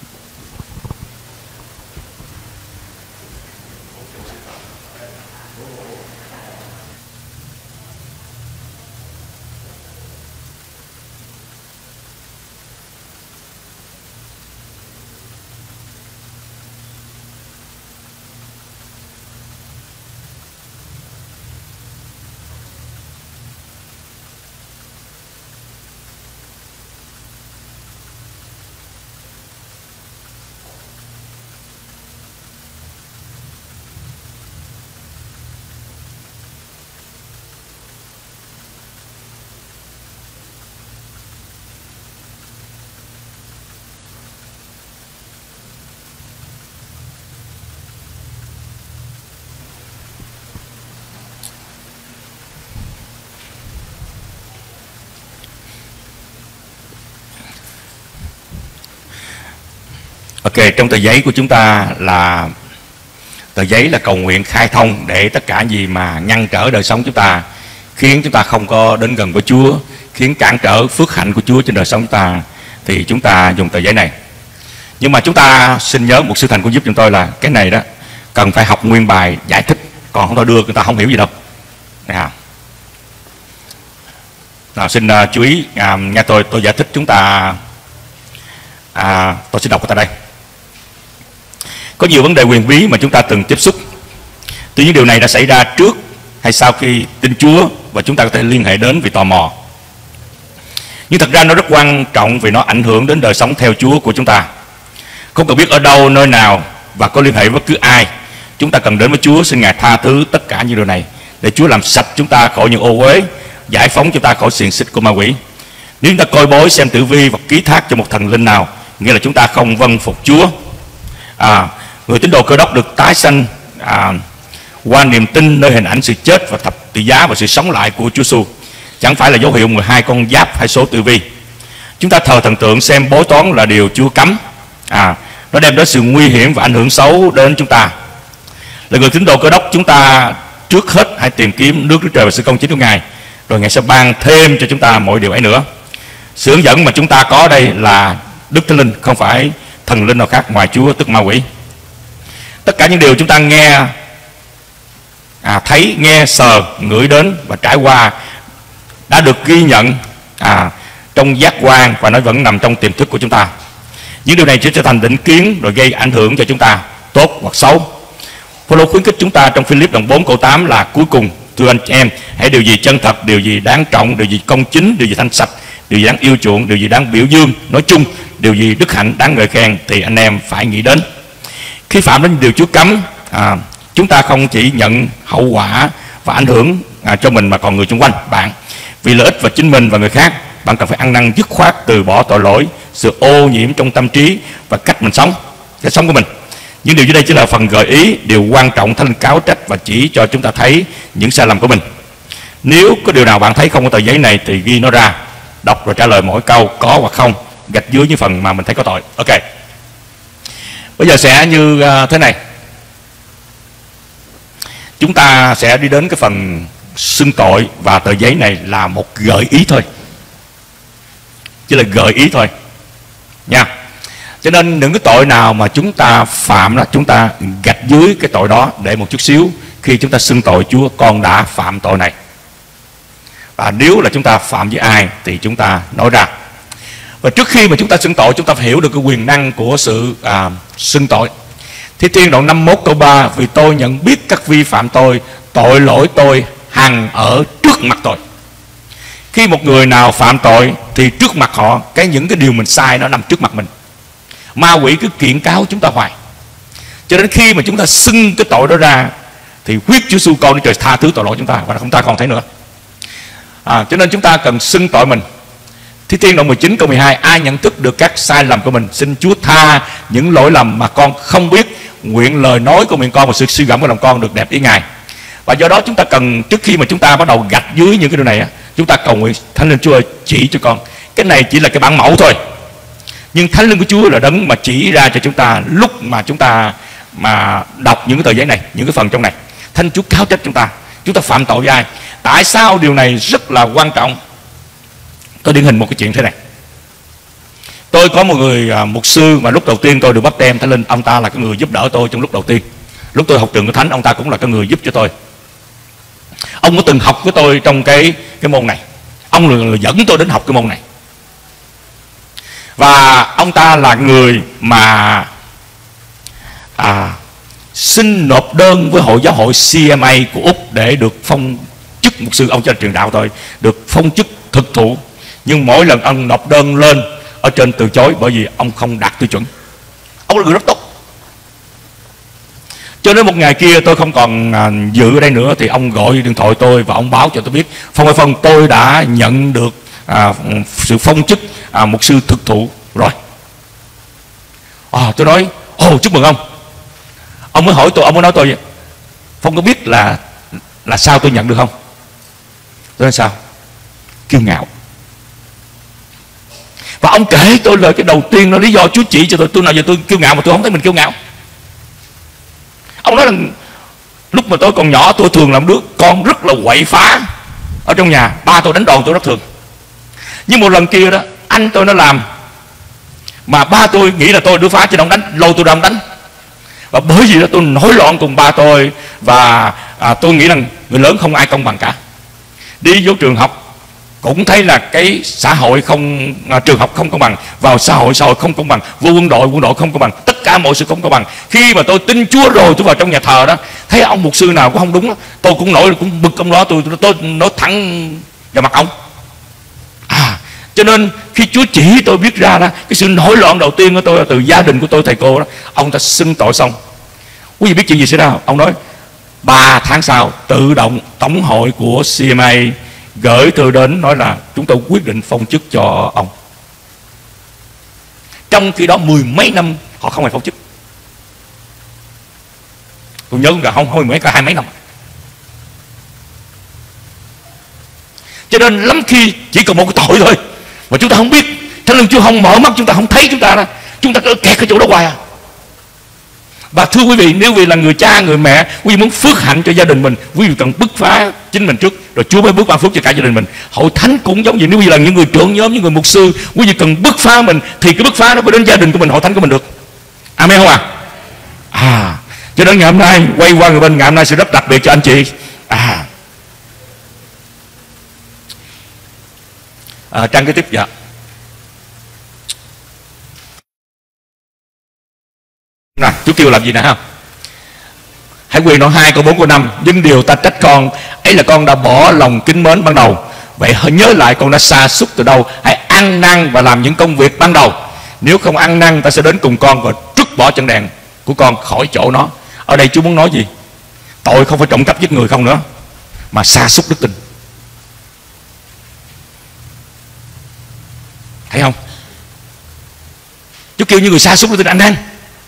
Ok, trong tờ giấy của chúng ta là tờ giấy là cầu nguyện khai thông để tất cả gì mà ngăn trở đời sống chúng ta, khiến chúng ta không có đến gần với Chúa, khiến cản trở phước hạnh của Chúa trên đời sống chúng ta, thì chúng ta dùng tờ giấy này. Nhưng mà chúng ta xin nhớ, một Sư Thành cũng giúp chúng tôi là cái này đó cần phải học nguyên bài giải thích, còn không tôi đưa người ta không hiểu gì đâu. Nào, nào xin uh, chú ý uh, nghe tôi tôi giải thích. Chúng ta à, tôi sẽ đọc ở tại đây. Có nhiều vấn đề quyền bí mà chúng ta từng tiếp xúc. Tuy nhiên điều này đã xảy ra trước hay sau khi tin Chúa, và chúng ta có thể liên hệ đến vì tò mò. Nhưng thật ra nó rất quan trọng vì nó ảnh hưởng đến đời sống theo Chúa của chúng ta. Không cần biết ở đâu, nơi nào và có liên hệ với bất cứ ai, chúng ta cần đến với Chúa, xin Ngài tha thứ tất cả những điều này để Chúa làm sạch chúng ta khỏi những ô uế, giải phóng chúng ta khỏi xiềng xích của ma quỷ. Nếu chúng ta coi bói, xem tử vi và ký thác cho một thần linh nào, nghĩa là chúng ta không vâng phục Chúa. À, người tín đồ Cơ Đốc được tái sanh à, qua niềm tin nơi hình ảnh sự chết và thập tự giá và sự sống lại của Chúa Giêsu, chẳng phải là dấu hiệu mười hai con giáp hay số tử vi. Chúng ta thờ thần tượng, xem bói toán là điều Chúa cấm. À, nó đem đến sự nguy hiểm và ảnh hưởng xấu đến chúng ta. Là người tín đồ Cơ Đốc, chúng ta trước hết hãy tìm kiếm nước Đức Trời và sự công chính của Ngài, rồi Ngài sẽ ban thêm cho chúng ta mọi điều ấy nữa. Sự hướng dẫn mà chúng ta có đây là Đức Thánh Linh, không phải thần linh nào khác ngoài Chúa, tức ma quỷ. Tất cả những điều chúng ta nghe, à, thấy, nghe, sờ, ngửi đến và trải qua đã được ghi nhận à, trong giác quan, và nó vẫn nằm trong tiềm thức của chúng ta. Những điều này sẽ trở thành định kiến rồi gây ảnh hưởng cho chúng ta, tốt hoặc xấu. Phaolô khuyến khích chúng ta trong Philip đoạn bốn câu tám là: cuối cùng thưa anh chị em, hãy điều gì chân thật, điều gì đáng trọng, điều gì công chính, điều gì thanh sạch, điều gì đáng yêu chuộng, điều gì đáng biểu dương, nói chung điều gì đức hạnh đáng ngợi khen thì anh em phải nghĩ đến. Khi phạm đến điều Chúa cấm, à, chúng ta không chỉ nhận hậu quả và ảnh hưởng à, cho mình mà còn người xung quanh bạn. Vì lợi ích và chính mình và người khác, bạn cần phải ăn năn dứt khoát từ bỏ tội lỗi, sự ô nhiễm trong tâm trí và cách mình sống, cách sống của mình. Nhưng điều dưới đây chỉ là phần gợi ý, điều quan trọng Thánh Linh cáo trách và chỉ cho chúng ta thấy những sai lầm của mình. Nếu có điều nào bạn thấy không có tờ giấy này thì ghi nó ra, đọc rồi trả lời mỗi câu có hoặc không, gạch dưới những phần mà mình thấy có tội. Ok. Bây giờ sẽ như thế này. Chúng ta sẽ đi đến cái phần xưng tội, và tờ giấy này là một gợi ý thôi, chỉ là gợi ý thôi nha. Cho nên những cái tội nào mà chúng ta phạm đó, chúng ta gạch dưới cái tội đó để một chút xíu khi chúng ta xưng tội Chúa, con đã phạm tội này. Và nếu là chúng ta phạm với ai thì chúng ta nói ra. Và trước khi mà chúng ta xưng tội, chúng ta phải hiểu được cái quyền năng của sự à, xưng tội. Thi Thiên đoạn năm mươi mốt câu ba: vì tôi nhận biết các vi phạm tôi, tội lỗi tôi hằng ở trước mặt tôi. Khi một người nào phạm tội thì trước mặt họ, cái những cái điều mình sai nó nằm trước mặt mình. Ma quỷ cứ kiện cáo chúng ta hoài. Cho đến khi mà chúng ta xưng cái tội đó ra thì huyết Chúa Giêsu con Đức Trời tha thứ tội lỗi chúng ta và chúng ta không thấy nữa. À, cho nên chúng ta cần xưng tội mình. Thi Thiên đoạn mười chín câu mười hai: ai nhận thức được các sai lầm của mình, xin Chúa tha những lỗi lầm mà con không biết, nguyện lời nói của miệng con và sự suy gẫm của lòng con được đẹp ý Ngài. Và do đó chúng ta cần, trước khi mà chúng ta bắt đầu gạch dưới những cái điều này, chúng ta cầu nguyện Thánh Linh Chúa ơi, chỉ cho con. Cái này chỉ là cái bản mẫu thôi, nhưng Thánh Linh của Chúa là đấng mà chỉ ra cho chúng ta lúc mà chúng ta mà đọc những cái tờ giấy này, những cái phần trong này. Thánh Chúa cáo trách chúng ta, chúng ta phạm tội với ai. Tại sao điều này rất là quan trọng? Tôi điển hình một cái chuyện thế này. Tôi có một người à, mục sư mà lúc đầu tiên tôi được báp têm Thánh Linh. Ông ta là cái người giúp đỡ tôi trong lúc đầu tiên. Lúc tôi học trường của Thánh, ông ta cũng là cái người giúp cho tôi. Ông có từng học với tôi trong cái cái môn này. Ông là người dẫn tôi đến học cái môn này. Và ông ta là người mà à, xin nộp đơn với hội giáo hội xê em a của Úc để được phong chức mục sư. Ông cho truyền đạo tôi được phong chức thực thụ. Nhưng mỗi lần ông nộp đơn lên, ở trên từ chối bởi vì ông không đạt tiêu chuẩn. Ông là người rất tốt. Cho đến một ngày kia tôi không còn à, dự ở đây nữa thì ông gọi điện thoại tôi và ông báo cho tôi biết: Phong ơi Phong, tôi đã nhận được à, sự phong chức à, mục sư thực thụ rồi. À, tôi nói: ồ, chúc mừng ông. Ông mới hỏi tôi, ông mới nói tôi: Phong có biết là là sao tôi nhận được không? Tôi nói sao? Kiêu ngạo. Và ông kể tôi lời cái đầu tiên là lý do Chúa chỉ cho tôi. Tôi nào giờ tôi kiêu ngạo mà tôi không thấy mình kiêu ngạo. Ông nói là lúc mà tôi còn nhỏ, tôi thường làm đứa con rất là quậy phá ở trong nhà. Ba tôi đánh đòn tôi rất thường. Nhưng một lần kia đó, anh tôi nó làm mà ba tôi nghĩ là tôi đứa phá chứ không đánh, lôi tôi ra ông đánh. Và bởi vì đó tôi nổi loạn cùng ba tôi. Và à, tôi nghĩ rằng người lớn không ai công bằng cả. Đi vô trường học cũng thấy là cái xã hội không à, trường học không công bằng, vào xã hội xã hội không công bằng, vô quân đội quân đội không công bằng, tất cả mọi sự không công bằng. Khi mà tôi tin Chúa rồi, tôi vào trong nhà thờ đó, thấy ông mục sư nào cũng không đúng, tôi cũng nổi cũng bực ông đó, tôi tôi, tôi nói thẳng vào mặt ông. À, cho nên khi Chúa chỉ tôi biết ra đó, cái sự nổi loạn đầu tiên của tôi là từ gia đình của tôi, thầy cô đó. Ông ta xưng tội xong, quý vị biết chuyện gì xảy ra không? Ông nói ba tháng sau tự động tổng hội của xê em a gửi thư đến nói là chúng tôi quyết định phong chức cho ông. Trong khi đó mười mấy năm họ không hề phong chức. Tôi nhớ là không, không mấy cả hai mấy năm. Cho nên lắm khi chỉ còn một cái tội thôi mà chúng ta không biết, Thánh Linh Chúa không mở mắt chúng ta, không thấy chúng ta đó, chúng ta cứ kẹt cái chỗ đó hoài à. Và thưa quý vị, nếu quý vị là người cha, người mẹ, quý vị muốn phước hạnh cho gia đình mình, quý vị cần bứt phá chính mình trước, rồi Chúa mới bước ban phước cho cả gia đình mình. Hội thánh cũng giống vậy. Nếu quý vị là những người trưởng nhóm, những người mục sư, quý vị cần bứt phá mình, thì cái bứt phá nó mới đến gia đình của mình, hội thánh của mình được. Amen không à? À, cho nên ngày hôm nay quay qua người bên, ngày hôm nay sẽ rất đặc biệt cho anh chị. À, à trang kế tiếp dạ. Nào, Chúa kêu làm gì nào? Hãy quỳ nói hai câu bốn câu năm. Nhưng điều ta trách con ấy là con đã bỏ lòng kính mến ban đầu. Vậy hãy nhớ lại con đã sa sút từ đâu. Hãy ăn năn và làm những công việc ban đầu. Nếu không ăn năn, ta sẽ đến cùng con và trút bỏ chân đèn của con khỏi chỗ nó. Ở đây Chúa muốn nói gì? Tội không phải trộm cắp giết người không nữa, mà sa sút đức tin. Thấy không? Chúa kêu như người sa sút đức tin, ăn năn.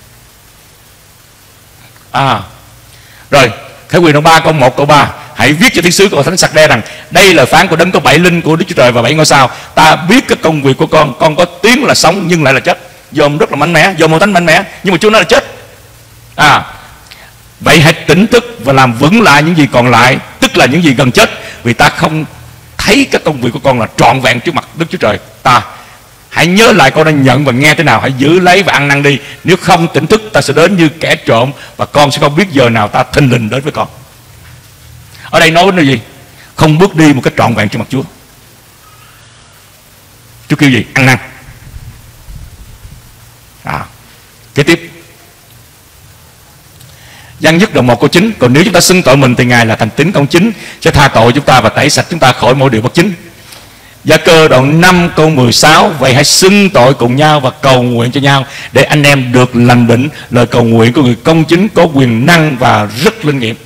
À, rồi Khải Quyền đoạn ba câu một câu ba: hãy viết cho thiên sứ của Thánh Sạc-đe rằng đây là phán của đấng có bảy linh của Đức Chúa Trời và bảy ngôi sao. Ta biết cái công việc của con, con có tiếng là sống nhưng lại là chết. Dòm rất là mạnh mẽ, dòm một tánh mạnh mẽ, nhưng mà Chúa nói là chết. À, vậy hãy tỉnh thức và làm vững lại những gì còn lại, tức là những gì gần chết, vì ta không thấy cái công việc của con là trọn vẹn trước mặt Đức Chúa Trời ta. Hãy nhớ lại con đã nhận và nghe thế nào, hãy giữ lấy và ăn năn đi. Nếu không tỉnh thức, ta sẽ đến như kẻ trộm, và con sẽ không biết giờ nào ta thình lình đến với con. Ở đây nói đến điều gì? Không bước đi một cách trọn vẹn trước mặt Chúa. Chúa kêu gì? Ăn năn. À, kế tiếp Giăng nhất đoạn một câu chín: còn nếu chúng ta xưng tội mình thì Ngài là thành tín công chính, sẽ tha tội chúng ta và tẩy sạch chúng ta khỏi mỗi điều bất chính. Gia Cơ đoạn năm câu mười sáu: vậy hãy xưng tội cùng nhau và cầu nguyện cho nhau để anh em được lành bệnh. Lời cầu nguyện của người công chính có quyền năng và rất linh nghiệm.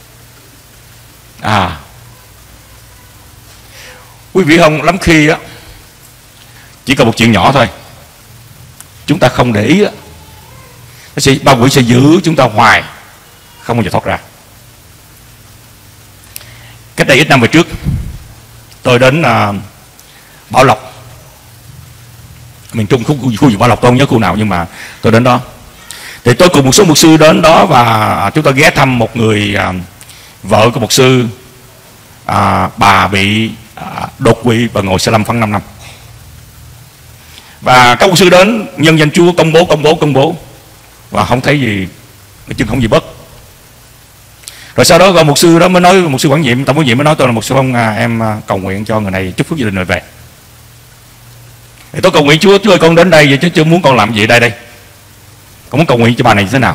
À, quý vị không, lắm khi á, chỉ cần một chuyện nhỏ thôi, chúng ta không để ý á, nó sẽ, ma quỷ sẽ giữ chúng ta hoài, không bao giờ thoát ra. Cách đây ít năm về trước, tôi đến uh, Bảo Lộc, miền Trung, khu, khu vực Bảo Lộc, tôi không nhớ khu nào, nhưng mà tôi đến đó. Thì tôi cùng một số mục sư đến đó, và chúng tôi ghé thăm một người uh, vợ của mục sư. À, bà bị à, đột quỵ và ngồi xe lăn khoảng năm năm. Và các mục sư đến nhân danh Chúa công bố công bố công bố và không thấy gì, chứ không gì bớt. Rồi sau đó mục sư đó mới nói, mục sư quản nhiệm, tổng quản nhiệm mới nói tôi là: mục sư Phong, à, em cầu nguyện cho người này chúc phước gia đình rồi về. Thì tôi cầu nguyện: Chúa, Chúa ơi, con đến đây vậy chứ chưa muốn con làm gì đây đây? Con muốn cầu nguyện cho bà này như thế nào?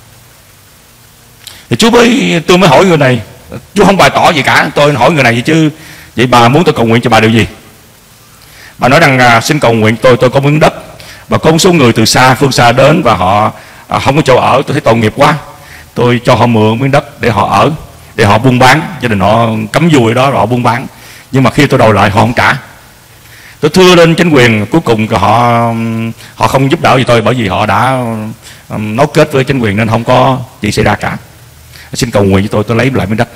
Thì Chúa mới, tôi mới hỏi người này, Chúa không bày tỏ gì cả, tôi hỏi người này vậy chứ, vậy bà muốn tôi cầu nguyện cho bà điều gì? Bà nói rằng à, xin cầu nguyện tôi tôi có miếng đất, và có một số người từ xa phương xa đến và họ à, không có chỗ ở, tôi thấy tội nghiệp quá, tôi cho họ mượn miếng đất để họ ở, để họ buôn bán, gia đình họ cắm dùi đó rồi họ buôn bán, nhưng mà khi tôi đòi lại họ không trả. Tôi thưa lên chính quyền, cuối cùng họ họ không giúp đỡ gì tôi, bởi vì họ đã um, nối kết với chính quyền nên không có gì xảy ra cả. Xin cầu nguyện cho tôi, tôi lấy lại miếng đất.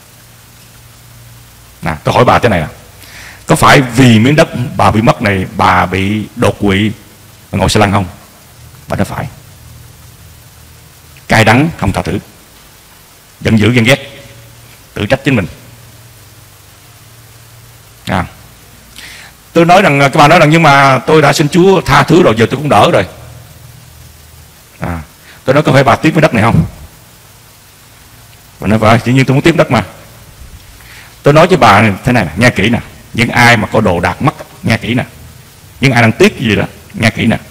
Nè, tôi hỏi bà thế này nè, có phải vì miếng đất bà bị mất này, bà bị đột quỵ và ngồi xe lăn không? Bà nói phải. Cay đắng không tha thứ, giận dữ ghen ghét, tự trách chính mình. À, tôi nói rằng, các bà nói rằng nhưng mà tôi đã xin Chúa tha thứ rồi, giờ tôi cũng đỡ rồi. À, tôi nói có phải bà tiếc miếng đất này không? Bà nói vậy, dĩ nhiên tôi muốn tiếp đất mà. Tôi nói với bà này, thế này, nghe kỹ nè, những ai mà có đồ đạc mất, nghe kỹ nè, những ai đang tiếc gì đó, nghe kỹ nè.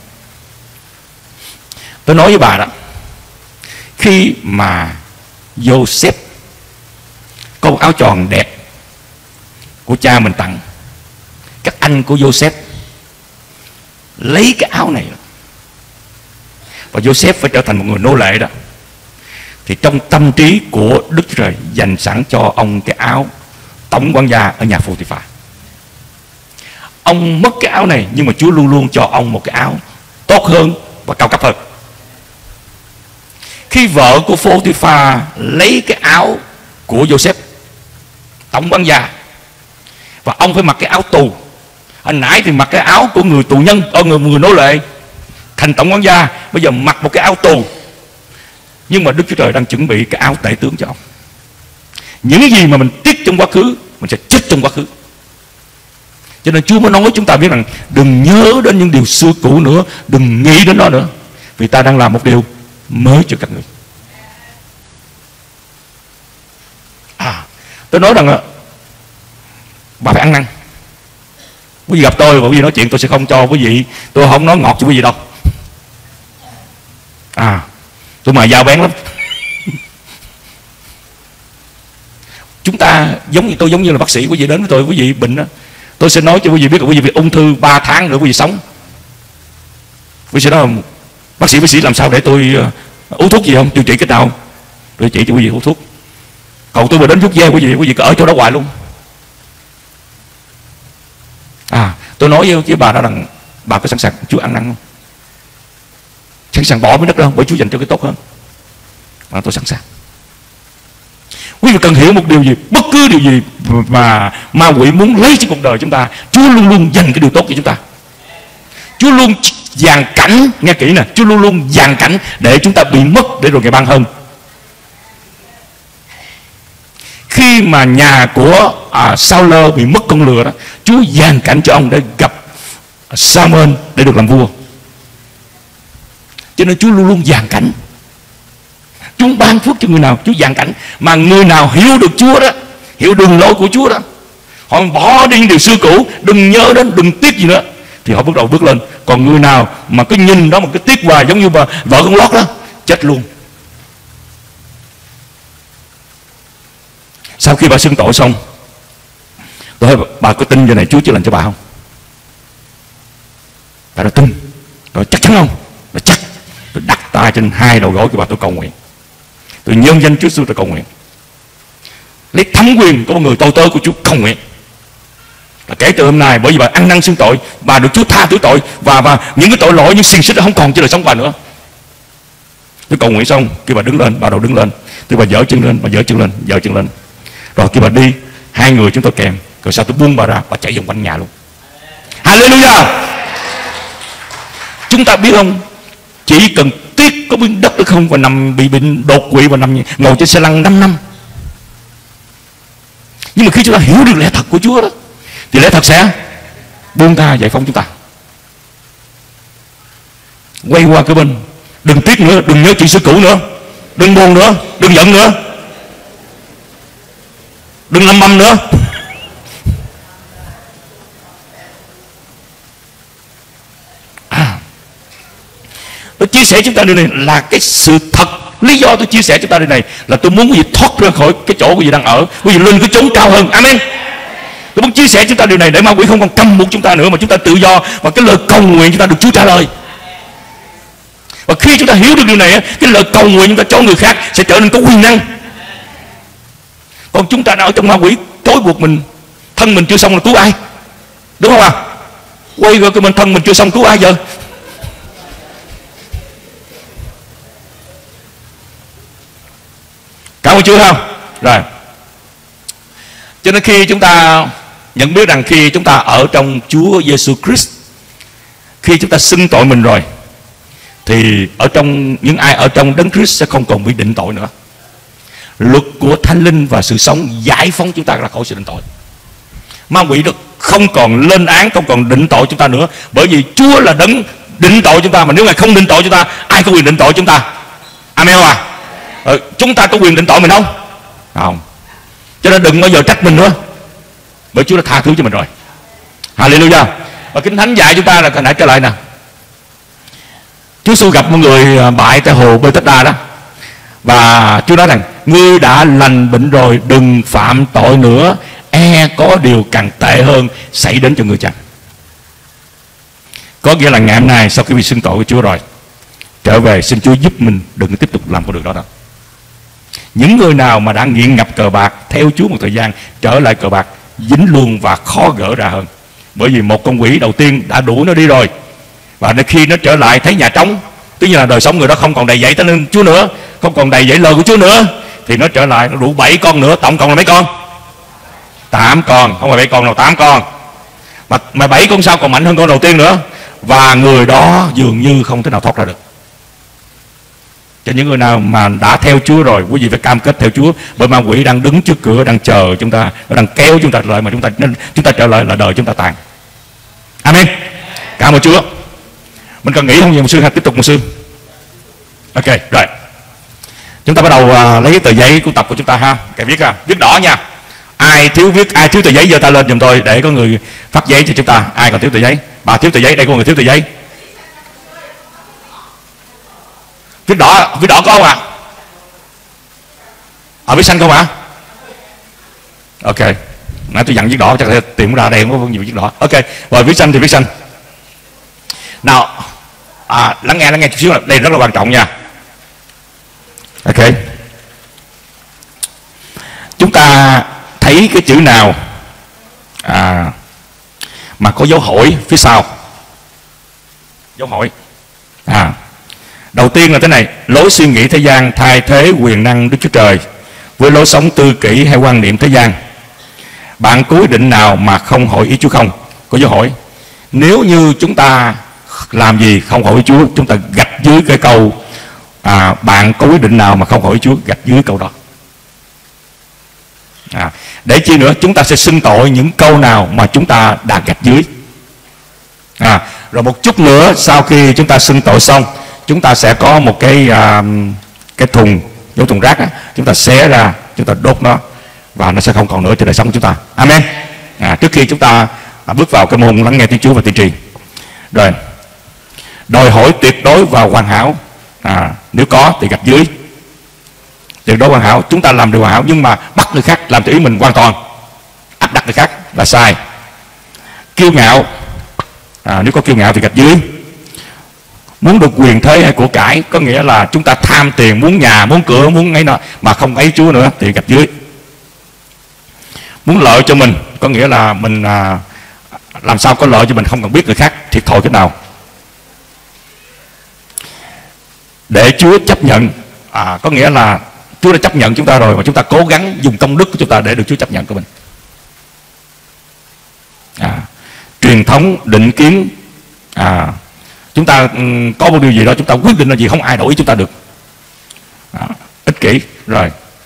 Tôi nói với bà đó, khi mà Joseph có một áo tròn đẹp của cha mình tặng, các anh của Joseph lấy cái áo này và Joseph phải trở thành một người nô lệ đó, thì trong tâm trí của Đức Chúa Trời dành sẵn cho ông cái áo tổng quản gia ở nhà Pô-ti-pha. Ông mất cái áo này, nhưng mà Chúa luôn luôn cho ông một cái áo tốt hơn và cao cấp hơn. Khi vợ của Pô-ti-pha lấy cái áo của Joseph tổng quản gia, và ông phải mặc cái áo tù. Hồi nãy thì mặc cái áo của người tù nhân, ở người người nô lệ, thành tổng quản gia, bây giờ mặc một cái áo tù. Nhưng mà Đức Chúa Trời đang chuẩn bị cái áo tể tướng cho ông. Những gì mà mình tiếc trong quá khứ, mình sẽ chết trong quá khứ. Cho nên Chúa mới nói chúng ta biết rằng đừng nhớ đến những điều xưa cũ nữa, đừng nghĩ đến nó nữa, vì ta đang làm một điều mới cho các người. À, tôi nói rằng bà phải ăn năn. Quý vị gặp tôi và quý vị nói chuyện, tôi sẽ không cho quý vị, tôi không nói ngọt cho quý vị đâu. À, tôi mài dao bén lắm. Chúng ta giống như tôi, giống như là bác sĩ, quý vị đến với tôi, quý vị bệnh đó, tôi sẽ nói cho quý vị biết là quý vị bị ung thư ba tháng nữa quý vị sống. Quý vị sẽ nói bác sĩ bác sĩ làm sao để tôi uh, uống thuốc gì không, điều trị cái nào không? Tôi chỉ cho quý vị uống thuốc. Còn tôi mà đến thuốc ve quý vị, quý vị cứ ở chỗ đó hoài luôn. À, tôi nói với, với bà đó rằng bà có sẵn sàng Chúa ăn năn không? Sẵn sàng bỏ miếng đất đó không? Bởi Chúa dành cho cái tốt hơn. À, tôi sẵn sàng. Quý vị cần hiểu một điều gì, bất cứ điều gì mà ma quỷ muốn lấy trên cuộc đời chúng ta, Chúa luôn luôn dành cái điều tốt cho chúng ta. Chúa luôn dàn cảnh, nghe kỹ nè, Chúa luôn luôn dàn cảnh để chúng ta bị mất, để rồi ngày ban hơn. Khi mà nhà của à, Sao-lơ bị mất con lừa đó, Chúa dàn cảnh cho ông để gặp Sa-muên để được làm vua. Cho nên Chúa luôn luôn dàn cảnh. Chúa ban phước cho người nào, Chúa dàn cảnh. Mà người nào hiểu được Chúa đó, hiểu đường lối của Chúa đó, họ bỏ đi những điều xưa cũ, đừng nhớ đến, đừng tiếc gì nữa, thì họ bắt đầu bước lên. Còn người nào mà cứ nhìn đó, mà cứ tiếc hoài, giống như bà, vợ con Lót đó, chết luôn. Sau khi bà xưng tội xong, Tôi hỏi bà có tin giờ này Chúa chữa lành cho bà không? Bà nói tin. Rồi chắc chắn không? Bà chắc. Tôi đặt tay trên hai đầu gối của bà, tôi cầu nguyện. Tôi nhân danh Chúa Giêsu tôi cầu nguyện. Lấy thẩm quyền của một người tôi tớ của Chúa cầu nguyện. Và kể từ hôm nay, bởi vì bà ăn năn xưng tội, bà được Chúa tha thứ tội, và và những cái tội lỗi, những xiềng xích không còn trên đời sống bà nữa. Tôi cầu nguyện xong, khi bà đứng lên, bà đầu đứng lên, tôi bà dở chân lên, bà dở chân lên, dở chân lên. Rồi khi bà đi, hai người chúng tôi kèm. Rồi sau tôi buông bà ra, bà chạy vòng quanh nhà luôn. Hallelujah. Chúng ta biết không, chỉ cần tiếc có miếng đất được không, và nằm bị bệnh đột quỵ và nằm ngồi trên xe lăn năm năm. Nhưng mà khi chúng ta hiểu được lẽ thật của Chúa đó, thì lẽ thật sẽ buông tha giải phóng chúng ta. Quay qua cái bên, đừng tiếc nữa, đừng nhớ chuyện xưa cũ nữa, đừng buồn nữa, đừng giận nữa, đừng lầm bầm nữa. À, tôi chia sẻ chúng ta điều này là cái sự thật. Lý do tôi chia sẻ chúng ta điều này là tôi muốn quý vị thoát ra khỏi cái chỗ quý vị đang ở, quý vị lên cái chốn cao hơn. Amen. Tôi muốn chia sẻ chúng ta điều này để ma quỷ không còn căm một chúng ta nữa, mà chúng ta tự do, và cái lời cầu nguyện chúng ta được Chúa trả lời. Và khi chúng ta hiểu được điều này, cái lời cầu nguyện chúng ta cho người khác sẽ trở nên có quyền năng. Còn chúng ta đã ở trong ma quỷ trói buộc mình, thân mình chưa xong là cứu ai, đúng không ạ? À? Quay rồi cái mình thân mình chưa xong cứu ai giờ? Cảm ơn Chúa không? Rồi. Cho nên khi chúng ta nhận biết rằng khi chúng ta ở trong Chúa Giêsu Christ, khi chúng ta xưng tội mình rồi, thì ở trong những ai ở trong Đấng Christ sẽ không còn bị định tội nữa. Luật của Thánh Linh và sự sống giải phóng chúng ta ra khỏi sự định tội. Ma quỷ được không còn lên án, không còn định tội chúng ta nữa, bởi vì Chúa là Đấng định tội chúng ta. Mà nếu Ngài không định tội chúng ta, ai có quyền định tội chúng ta? Amen à? Ờ, chúng ta có quyền định tội mình không? Không. Cho nên đừng bao giờ trách mình nữa, bởi Chúa đã tha thứ cho mình rồi. Hallelujah. Và Kinh Thánh dạy chúng ta là hồi nãy trở lại nè, Chúa Giêsu gặp một người bại tại hồ Bethesda đó, và Chúa nói rằng ngươi đã lành bệnh rồi, đừng phạm tội nữa, e có điều càng tệ hơn xảy đến cho ngươi chăng. Có nghĩa là ngày hôm nay sau khi bị xưng tội của Chúa rồi, trở về xin Chúa giúp mình đừng tiếp tục làm con đường đó đâu. Những người nào mà đã nghiện ngập cờ bạc theo Chúa một thời gian, trở lại cờ bạc dính luôn và khó gỡ ra hơn. Bởi vì một con quỷ đầu tiên đã đuổi nó đi rồi, và khi nó trở lại thấy nhà trống, tức là đời sống người đó không còn đầy dẫy tới Chúa nữa, không còn đầy dẫy lời của Chúa nữa, thì nó trở lại nó đủ bảy con nữa. Tổng cộng là mấy con? Tám con. Không phải bảy con đâu, tám con. Mà, mà bảy con sau còn mạnh hơn con đầu tiên nữa. Và người đó dường như không thể nào thoát ra được. Cho những người nào mà đã theo Chúa rồi, quý vị phải cam kết theo Chúa, bởi ma quỷ đang đứng trước cửa, đang chờ chúng ta, nó đang kéo chúng ta lại, mà chúng ta nên chúng ta trở lại là đời chúng ta tàn. Amen. Cảm ơn Chúa. Mình cần nghĩ không nhiều một sư hay tiếp tục một sư? Ok, rồi. Chúng ta bắt đầu uh, lấy tờ giấy của tập của chúng ta ha. Cái viết ha, viết đỏ nha. Ai thiếu viết, ai thiếu tờ giấy giơ tay lên giùm tôi để có người phát giấy cho chúng ta. Ai còn thiếu tờ giấy? Bà thiếu tờ giấy, đây có người thiếu tờ giấy. Viết đỏ, viết đỏ có không ạ? À? À, viết xanh không ạ? À? Ok. Nãy tôi dặn viết đỏ, chắc là tìm ra đây không có nhiều viết đỏ. Ok, rồi viết xanh thì viết xanh. Nào, à, lắng nghe, lắng nghe chút xíu, đây rất là quan trọng nha. Ok. Chúng ta thấy cái chữ nào à, mà có dấu hỏi phía sau? Dấu hỏi. À, đầu tiên là thế này: lối suy nghĩ thế gian thay thế quyền năng Đức Chúa Trời với lối sống tư kỷ hay quan niệm thế gian. Bạn có quyết định nào mà không hỏi ý Chúa không? Có dấu hỏi. Nếu như chúng ta làm gì không hỏi Chúa, chúng ta gạch dưới cái câu à, bạn có quyết định nào mà không hỏi Chúa, gạch dưới câu đó. À, để chi nữa, chúng ta sẽ xưng tội những câu nào mà chúng ta đã gạch dưới. À, rồi một chút nữa, sau khi chúng ta xưng tội xong, chúng ta sẽ có một cái à, cái thùng, giống thùng rác á, chúng ta xé ra, chúng ta đốt nó, và nó sẽ không còn nữa trên đời sống của chúng ta. Amen. À, trước khi chúng ta à, bước vào cái môn lắng nghe tiếng Chúa và tiên tri. Rồi, đòi hỏi tuyệt đối và hoàn hảo. À, nếu có thì gạch dưới. Tuyệt đối hoàn hảo, chúng ta làm điều hoàn hảo, nhưng mà bắt người khác làm theo ý mình hoàn toàn, áp đặt người khác. là sai. Kiêu ngạo, à, nếu có kiêu ngạo thì gạch dưới. Muốn được quyền thế hay của cải, có nghĩa là chúng ta tham tiền, muốn nhà, muốn cửa, muốn ấy nọ mà không ấy Chúa nữa thì gạch dưới. Muốn lợi cho mình, có nghĩa là mình à, làm sao có lợi cho mình, không cần biết người khác thiệt thòi cái nào. Để Chúa chấp nhận, à, có nghĩa là Chúa đã chấp nhận chúng ta rồi, mà chúng ta cố gắng dùng công đức của chúng ta để được Chúa chấp nhận của mình. À, truyền thống, định kiến, à, chúng ta um, có một điều gì đó chúng ta quyết định là gì, không ai đổi ý chúng ta được. À, ích kỷ. Rồi,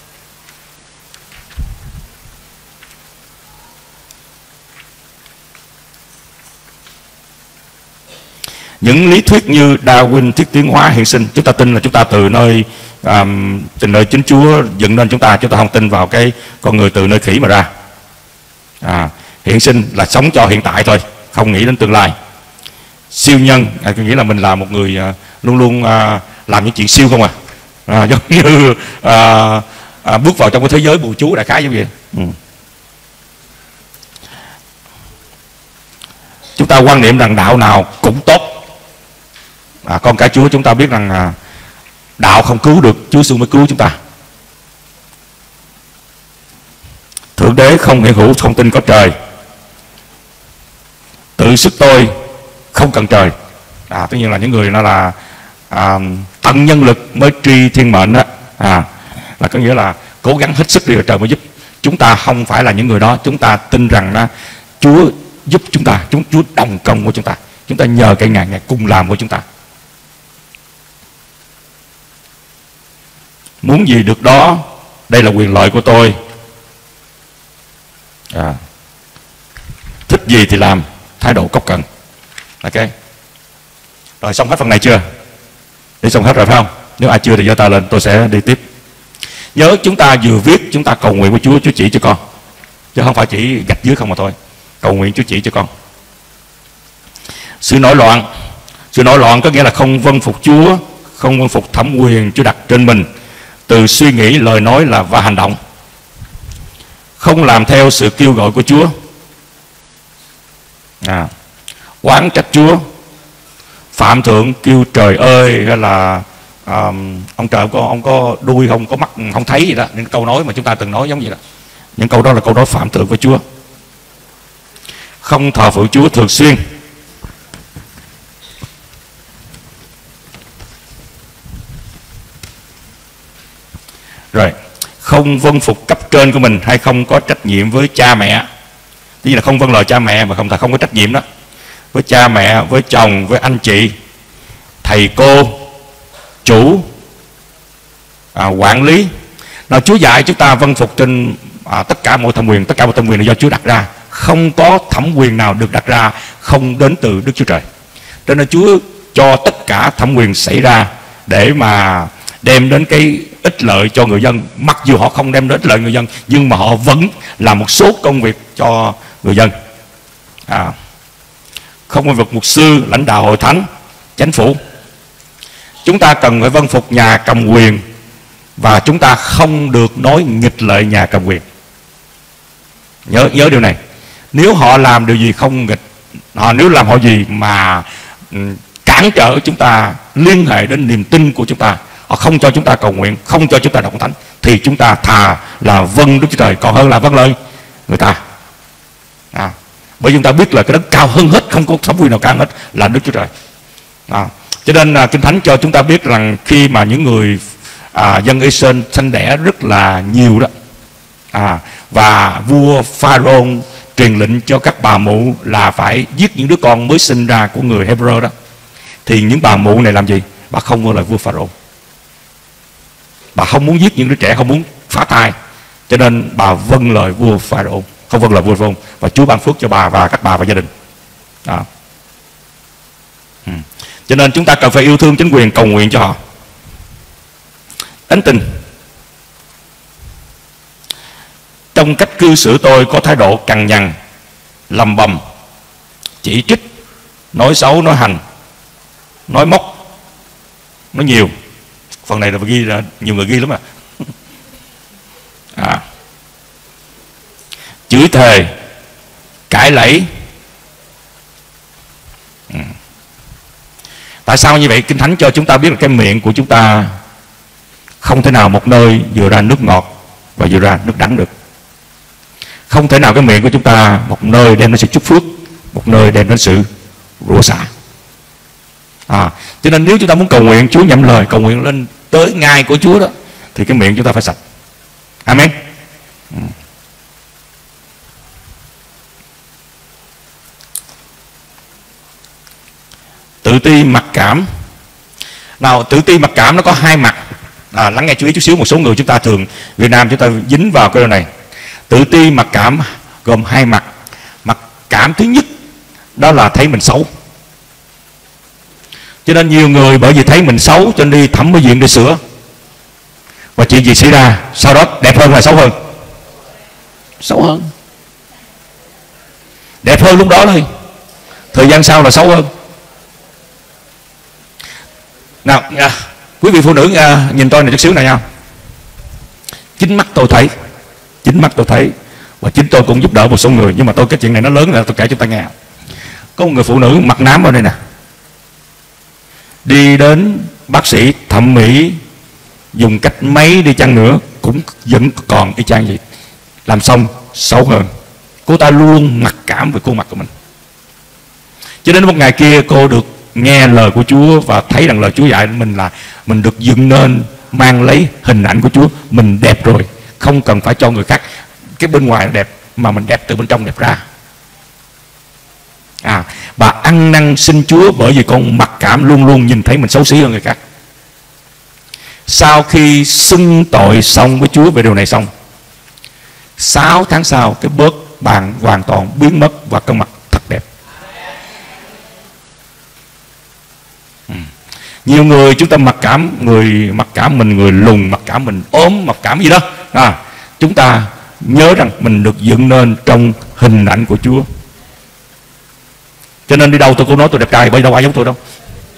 những lý thuyết như Darwin, thuyết tiến hóa, hiện sinh, chúng ta tin là chúng ta từ nơi um, từ nơi chính Chúa dựng nên chúng ta, chúng ta không tin vào cái con người từ nơi khỉ mà ra. À, hiện sinh là sống cho hiện tại thôi, không nghĩ đến tương lai. Siêu nhân, à, nghĩa là mình là một người à, luôn luôn à, làm những chuyện siêu không à, à giống như à, à, bước vào trong cái thế giới bùa chú đại khái giống vậy. Ừ. Chúng ta quan niệm rằng đạo nào cũng tốt. À, con cái Chúa chúng ta biết rằng à, đạo không cứu được, Chúa Giêsu mới cứu chúng ta. Thượng đế không hiện hữu, không tin có trời. Tự sức tôi, không cần trời. À, tất nhiên là những người nó là à, tận nhân lực mới tri thiên mệnh đó. À, là có nghĩa là cố gắng hết sức đi rồi trời mới giúp. Chúng ta không phải là những người đó. Chúng ta tin rằng đó, Chúa giúp chúng ta, chúng Chúa đồng công của chúng ta. Chúng ta nhờ cái Ngài, Ngài cùng làm với chúng ta. Muốn gì được đó, đây là quyền lợi của tôi. À, thích gì thì làm, thái độ cốc cần. Ok. Rồi xong hết phần này chưa? Đi xong hết rồi phải không? Nếu ai chưa thì giơ tay lên, tôi sẽ đi tiếp. Nhớ chúng ta vừa viết, chúng ta cầu nguyện với Chúa, Chúa chỉ cho con, chứ không phải chỉ gạch dưới không mà thôi. Cầu nguyện Chúa chỉ cho con. Sự nổi loạn. Sự nổi loạn có nghĩa là không vâng phục Chúa, không vâng phục thẩm quyền Chúa đặt trên mình, từ suy nghĩ, lời nói là và hành động. Không làm theo sự kêu gọi của Chúa. À, oán trách Chúa, phạm thượng, kêu trời ơi, hay là um, ông trời ông có, ông có đuôi không, có mắt không thấy gì đó. Những câu nói mà chúng ta từng nói giống vậy đó. Những câu đó là câu nói phạm thượng với Chúa. Không thờ phượng Chúa thường xuyên. Rồi, không vâng phục cấp trên của mình, hay không có trách nhiệm với cha mẹ. Tức là không vâng lời cha mẹ mà không là không có trách nhiệm đó. Với cha mẹ, với chồng, với anh chị, thầy cô, chủ, à, quản lý. Nào, Chúa dạy chúng ta vâng phục trên à, tất cả mọi thẩm quyền. Tất cả mọi thẩm quyền là do Chúa đặt ra. Không có thẩm quyền nào được đặt ra không đến từ Đức Chúa Trời. Cho nên Chúa cho tất cả thẩm quyền xảy ra để mà đem đến cái ích lợi cho người dân. Mặc dù họ không đem đến ích lợi người dân, nhưng mà họ vẫn làm một số công việc cho người dân. À, không vâng phục mục sư, lãnh đạo hội thánh, chánh phủ. Chúng ta cần phải vâng phục nhà cầm quyền, và chúng ta không được nói nghịch lợi nhà cầm quyền. Nhớ nhớ điều này. Nếu họ làm điều gì không nghịch, họ nếu làm họ gì mà um, cản trở chúng ta liên hệ đến niềm tin của chúng ta, họ không cho chúng ta cầu nguyện, không cho chúng ta đọc thánh, thì chúng ta thà là vâng Đức Chúa Trời còn hơn là vâng lời người ta. À, bởi vì chúng ta biết là cái đấng cao hơn hết, không có thẩm quyền nào cao hơn hết là Đức Chúa Trời. À, cho nên à, Kinh Thánh cho chúng ta biết rằng khi mà những người à, dân Israel sanh đẻ rất là nhiều đó, à, và vua Pharaoh truyền lệnh cho các bà mụ là phải giết những đứa con mới sinh ra của người Hebrew đó, thì những bà mụ này làm gì? Bà không vâng lời vua Pharaoh. Bà không muốn giết những đứa trẻ, không muốn phá thai, cho nên bà vâng lời vua Pharaoh, không vâng lời vua Pharaoh, và Chúa ban phước cho bà và các bà và gia đình. Đó. Ừ. Cho nên chúng ta cần phải yêu thương chính quyền, cầu nguyện cho họ. Tánh tình. Trong cách cư xử tôi có thái độ cằn nhằn, lầm bầm, chỉ trích, nói xấu, nói hành, nói móc, nói nhiều. Phần này là ghi là nhiều người ghi lắm à. À, chửi thề, lãi lẫy. Ừ. Tại sao như vậy? Kinh Thánh cho chúng ta biết là cái miệng của chúng ta không thể nào một nơi vừa ra nước ngọt và vừa ra nước đắng được. Không thể nào cái miệng của chúng ta một nơi đem đến sự chúc phước, một nơi đem đến sự rủa xả. À, cho nên nếu chúng ta muốn cầu nguyện, Chúa nhậm lời cầu nguyện lên tới ngai của Chúa đó, thì cái miệng chúng ta phải sạch. Amen. Ừ. Tự ti mặc cảm. Nào, tự ti mặc cảm nó có hai mặt. À, lắng nghe chú ý chút xíu, một số người chúng ta thường Việt Nam chúng ta dính vào cái điều này. Tự ti mặc cảm gồm hai mặt. Mặc cảm thứ nhất đó là thấy mình xấu. Cho nên nhiều người bởi vì thấy mình xấu cho nên đi thẩm mỹ viện để sửa. Và chuyện gì xảy ra? Sau đó đẹp hơn hay xấu hơn? Xấu hơn. Đẹp hơn lúc đó thôi, thời gian sau là xấu hơn. Nào, à, quý vị phụ nữ à, nhìn tôi này chút xíu này nha. Chính mắt tôi thấy, chính mắt tôi thấy, và chính tôi cũng giúp đỡ một số người. Nhưng mà tôi cái chuyện này nó lớn là tôi kể cho ta nghe. Có một người phụ nữ mặt nám ở đây nè, đi đến bác sĩ thẩm mỹ dùng cách mấy đi chăng nữa cũng vẫn còn y chang gì. Làm xong xấu hơn. Cô ta luôn mặc cảm về khuôn mặt của mình. Cho đến một ngày kia cô được nghe lời của Chúa và thấy rằng lời Chúa dạy mình là mình được dựng nên mang lấy hình ảnh của Chúa. Mình đẹp rồi, không cần phải cho người khác cái bên ngoài đẹp, mà mình đẹp từ bên trong đẹp ra. À, bà ăn năn xin Chúa bởi vì con mặc cảm luôn luôn nhìn thấy mình xấu xí hơn người khác. Sau khi xưng tội xong với Chúa về điều này xong, sáu tháng sau cái bớt bàn hoàn toàn biến mất và cái mặt thật đẹp. Ừ. Nhiều người chúng ta mặc cảm, người mặc cảm mình người lùn, mặc cảm mình ốm, mặc cảm gì đó. À, chúng ta nhớ rằng mình được dựng nên trong hình ảnh của Chúa. Cho nên đi đâu tôi cũng nói tôi đẹp trai, bởi đâu ai giống tôi đâu.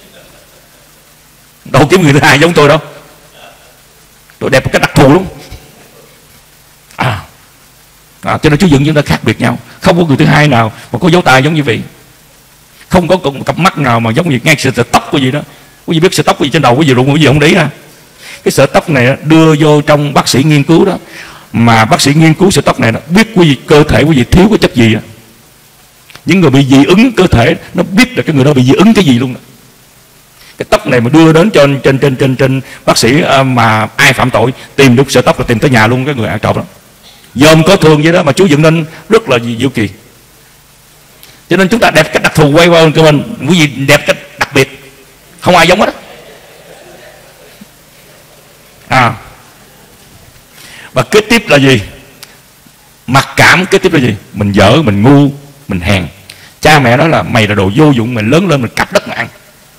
Đâu kiếm người thứ hai giống tôi đâu. Tôi đẹp một cách đặc thù lắm. À, à, cho nên Chúa dựng chúng ta khác biệt nhau. Không có người thứ hai nào mà có dấu tay giống như vậy. Không có một cặp mắt nào mà giống như ngay sợi tóc của gì đó. Quý vị biết sợi tóc của gì trên đầu quý vị luôn, quý vị không để ý ha. Cái sợi tóc này đưa vô trong bác sĩ nghiên cứu đó, mà bác sĩ nghiên cứu sợi tóc này biết quý vị cơ thể quý vị thiếu cái chất gì đó. Những người bị dị ứng cơ thể nó biết là cái người đó bị dị ứng cái gì luôn đó. Cái tóc này mà đưa đến trên trên trên trên trên bác sĩ mà ai phạm tội tìm được sợi tóc là tìm tới nhà luôn cái người ăn trộm đó. Dòm có thường vậy đó mà Chúa dựng nên rất là diệu kỳ. Cho nên chúng ta đẹp cách đặc thù, quay qua của mình, quý vị đẹp cách đặc biệt, không ai giống hết đó. À, và kế tiếp là gì? Mặc cảm kế tiếp là gì? Mình dở, mình ngu, mình hèn. Cha mẹ nói là mày là đồ vô dụng, mày lớn lên mình cắt đất mà ăn.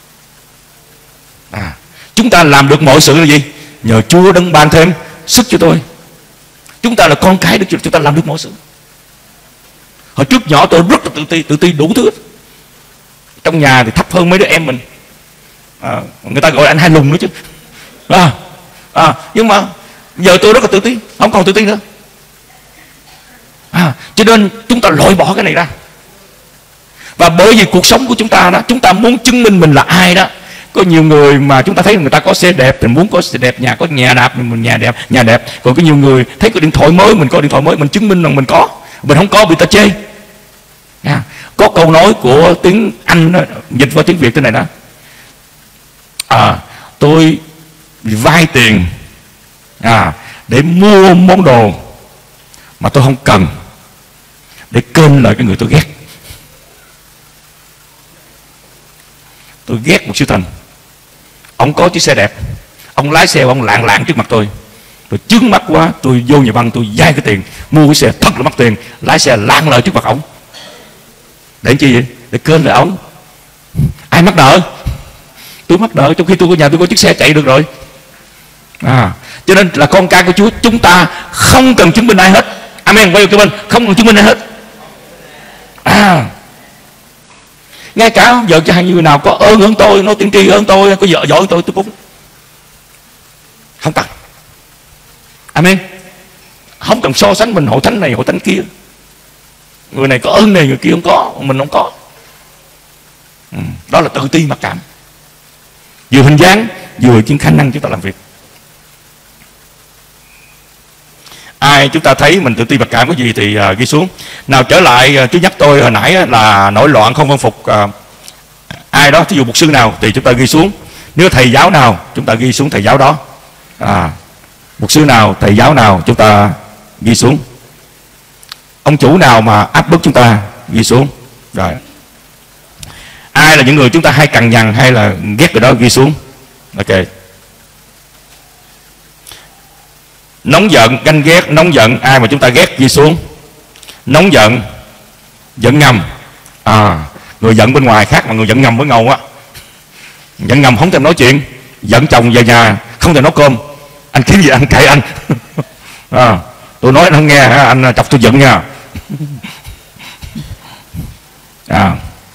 À, chúng ta làm được mọi sự là gì? Nhờ Chúa đấng ban thêm sức cho tôi. Chúng ta là con cái Đức Chúa, chúng ta làm được mọi sự. Hồi trước nhỏ tôi rất là tự ti, tự ti đủ thứ. Trong nhà thì thấp hơn mấy đứa em mình. À, người ta gọi anh hai lùn nữa chứ. À, à, nhưng mà giờ tôi rất là tự ti, không còn tự ti nữa. À, cho nên chúng ta loại bỏ cái này ra. Và bởi vì cuộc sống của chúng ta đó, chúng ta muốn chứng minh mình là ai đó. Có nhiều người mà chúng ta thấy người ta có xe đẹp thì muốn có xe đẹp, nhà có nhà đẹp mình nhà đẹp, nhà đẹp. Còn có nhiều người thấy có điện thoại mới, mình có điện thoại mới, mình chứng minh rằng mình có, mình không có bị ta chê. À, có câu nói của tiếng Anh đó, dịch vào tiếng Việt thế này đó. À, tôi vay tiền à, để mua món đồ mà tôi không cần, để kênh lại cái người tôi ghét. Tôi ghét một siêu thành, ông có chiếc xe đẹp, ông lái xe ông lạng lạng trước mặt tôi, tôi chướng mắt quá, tôi vô nhà băng tôi vay cái tiền mua cái xe thật là mắc tiền, lái xe lạng lại trước mặt ông. Để chi vậy? Để kênh lại ông. Ai mắc nợ? Tôi mắc nợ, trong khi tôi có nhà tôi có chiếc xe chạy được rồi. À, cho nên là con cái của Chúa, chúng ta không cần chứng minh ai hết. Amen. Quay cái bên, không cần chứng minh ai hết. À, ngay cả vợ cho hai người nào có ơn hơn tôi, nói tiên tri hơn tôi, có vợ giỏi hơn tôi, tôi cũng không cần. Amen. Không cần so sánh mình hội thánh này hội thánh kia. Người này có ơn này, người kia không có, mình không có. Ừ, đó là tự ti mặc cảm. Vừa hình dáng, vừa những khả năng chúng ta làm việc. Ai chúng ta thấy mình tự ti mặc cảm cái gì thì uh, ghi xuống. Nào trở lại uh, chú nhắc tôi hồi nãy uh, là nổi loạn không vân phục uh, ai đó, thí dụ mục sư nào thì chúng ta ghi xuống. Nếu thầy giáo nào chúng ta ghi xuống thầy giáo đó. À, mục sư nào, thầy giáo nào chúng ta ghi xuống. Ông chủ nào mà áp bức chúng ta ghi xuống. Rồi. Ai là những người chúng ta hay cằn nhằn hay là ghét người đó ghi xuống. Ok. Nóng giận, ganh ghét, nóng giận, ai mà chúng ta ghét ghi xuống. Nóng giận, giận ngầm. À, người giận bên ngoài khác mà người giận ngầm với ngầu á. Giận ngầm không thèm nói chuyện, giận chồng về nhà không thèm nấu cơm. Anh kiếm gì ăn kệ anh. À, tôi nói anh không nghe, anh chọc tôi giận nha. À,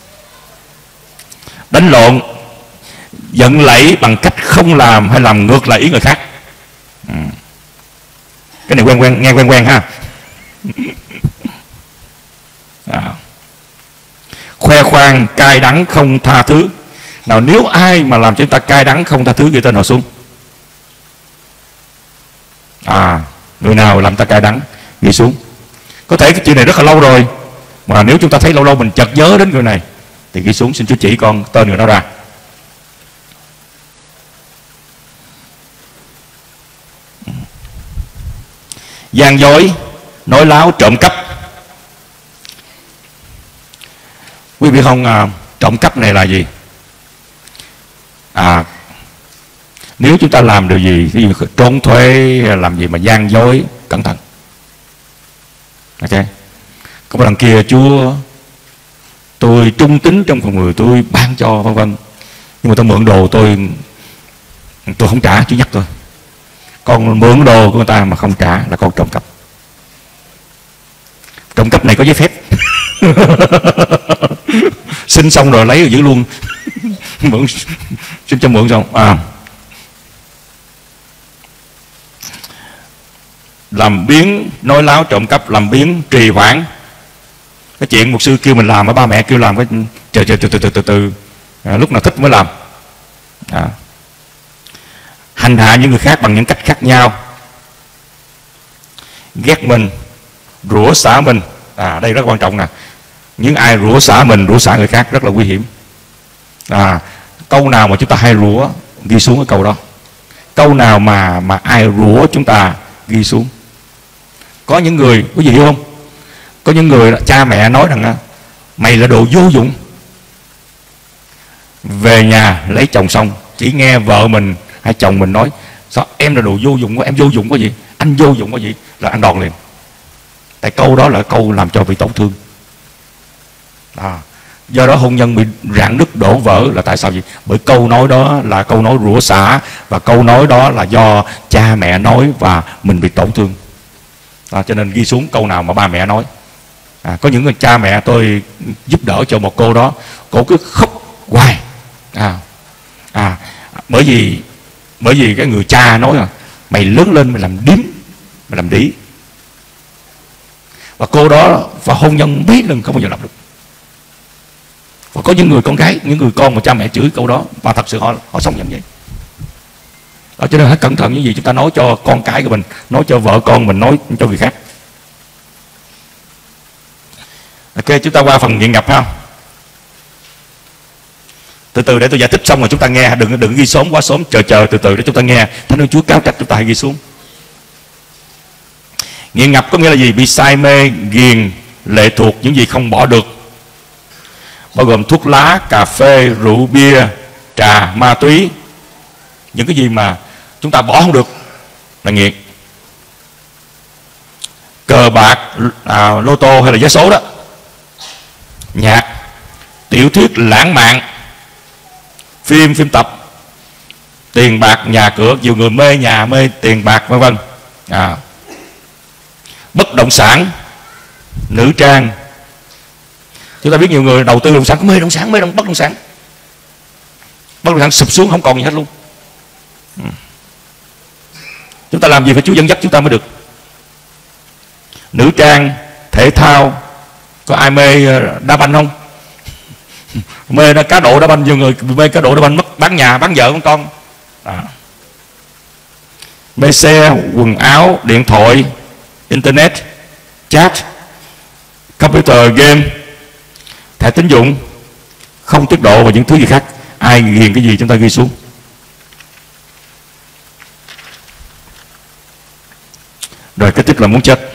đánh lộn, giận lẫy bằng cách không làm hay làm ngược lại ý người khác. Ừ. Cái này quen quen, nghe quen quen ha. À. Khoe khoang, cay đắng, không tha thứ. Nào nếu ai mà làm cho chúng ta cay đắng, không tha thứ, ghi tên họ xuống. À, người nào làm ta cay đắng, ghi xuống. Có thể cái chuyện này rất là lâu rồi, mà nếu chúng ta thấy lâu lâu mình chợt nhớ đến người này thì ghi xuống, xin Chúa chỉ con tên người đó ra. Gian dối, nói láo, trộm cắp. Quý vị không, à, trộm cắp này là gì? À, nếu chúng ta làm điều gì, ví dụ trốn thuế, làm gì mà gian dối, cẩn thận. Ok. Có một đằng kia, Chúa tôi trung tín trong con người, tôi ban cho vân vân, nhưng mà tôi mượn đồ tôi tôi không trả, Chúa nhắc tôi. Con mượn đồ của người ta mà không trả là con trộm cắp. Trộm cắp này có giấy phép. Xin xong rồi lấy rồi giữ luôn. Mượn, xin cho mượn xong. À, làm biếng, nói láo, trộm cắp, làm biếng, trì hoãn. Cái chuyện một sư kêu mình làm, ba mẹ kêu làm, cái chờ chờ từ từ từ từ từ à, lúc nào thích mới làm. À. Hành hạ những người khác bằng những cách khác nhau. Ghét mình, rủa xả mình. À, đây rất quan trọng nè. Những ai rủa xả mình, rủa xả người khác rất là nguy hiểm. À, câu nào mà chúng ta hay rủa, ghi xuống cái câu đó. Câu nào mà mà ai rủa chúng ta, ghi xuống. Có những người, có gì hiểu không? Có những người cha mẹ nói rằng mày là đồ vô dụng. Về nhà lấy chồng xong, chỉ nghe vợ mình hay chồng mình nói sao em là đồ vô dụng quá, em vô dụng quá gì, anh vô dụng quá gì, là anh đòn liền. Tại câu đó là câu làm cho bị tổn thương. À, do đó hôn nhân bị rạn nứt đổ vỡ là tại sao vậy? Bởi câu nói đó là câu nói rủa xả, và câu nói đó là do cha mẹ nói và mình bị tổn thương. À, cho nên ghi xuống câu nào mà ba mẹ nói. À, có những người cha mẹ tôi giúp đỡ cho một cô đó, cô cứ khóc hoài. À, à, bởi vì bởi vì cái người cha nói là mày lớn lên mày làm điếm, mày làm đĩ. Và cô đó và hôn nhân mấy lần không bao giờ làm được. Và có những người con gái, những người con mà cha mẹ chửi câu đó và thật sự họ họ sống như vậy. Đó, cho nên hãy cẩn thận những gì chúng ta nói cho con cái của mình, nói cho vợ con mình, nói cho người khác. Ok, chúng ta qua phần nghiện ngập ha. Từ từ để tôi giải thích xong rồi chúng ta nghe, đừng đừng ghi sớm quá sớm, chờ chờ từ từ để chúng ta nghe. Thánh ơn Chúa cáo trách chúng ta hãy ghi xuống. Nghiện ngập có nghĩa là gì? Bị say mê, ghiền, lệ thuộc những gì không bỏ được, bao gồm thuốc lá, cà phê, rượu bia, trà, ma túy. Những cái gì mà chúng ta bỏ không được là nghiện. Cờ bạc, à, lô tô hay là vé số đó, nhạc, tiểu thuyết lãng mạn, phim, phim tập, tiền bạc, nhà cửa. Nhiều người mê nhà, mê tiền bạc vân vân. À, bất động sản, nữ trang. Chúng ta biết nhiều người đầu tư bất động sản, mê động sản, mê động bất động sản. Bất động sản sụp xuống không còn gì hết luôn. Ừ. Chúng ta làm gì phải Chúa dẫn dắt chúng ta mới được. Nữ trang, thể thao, Có ai mê đá banh không? Mê cá độ đá banh, nhiều người mê cá độ đá banh mất bán nhà, bán vợ, bán con. À. Mê xe, quần áo, điện thoại, internet, chat, computer, game, thẻ tín dụng, không tiết độ và những thứ gì khác. Ai ghiền cái gì chúng ta ghi xuống. Rồi cái tiếp là muốn chết.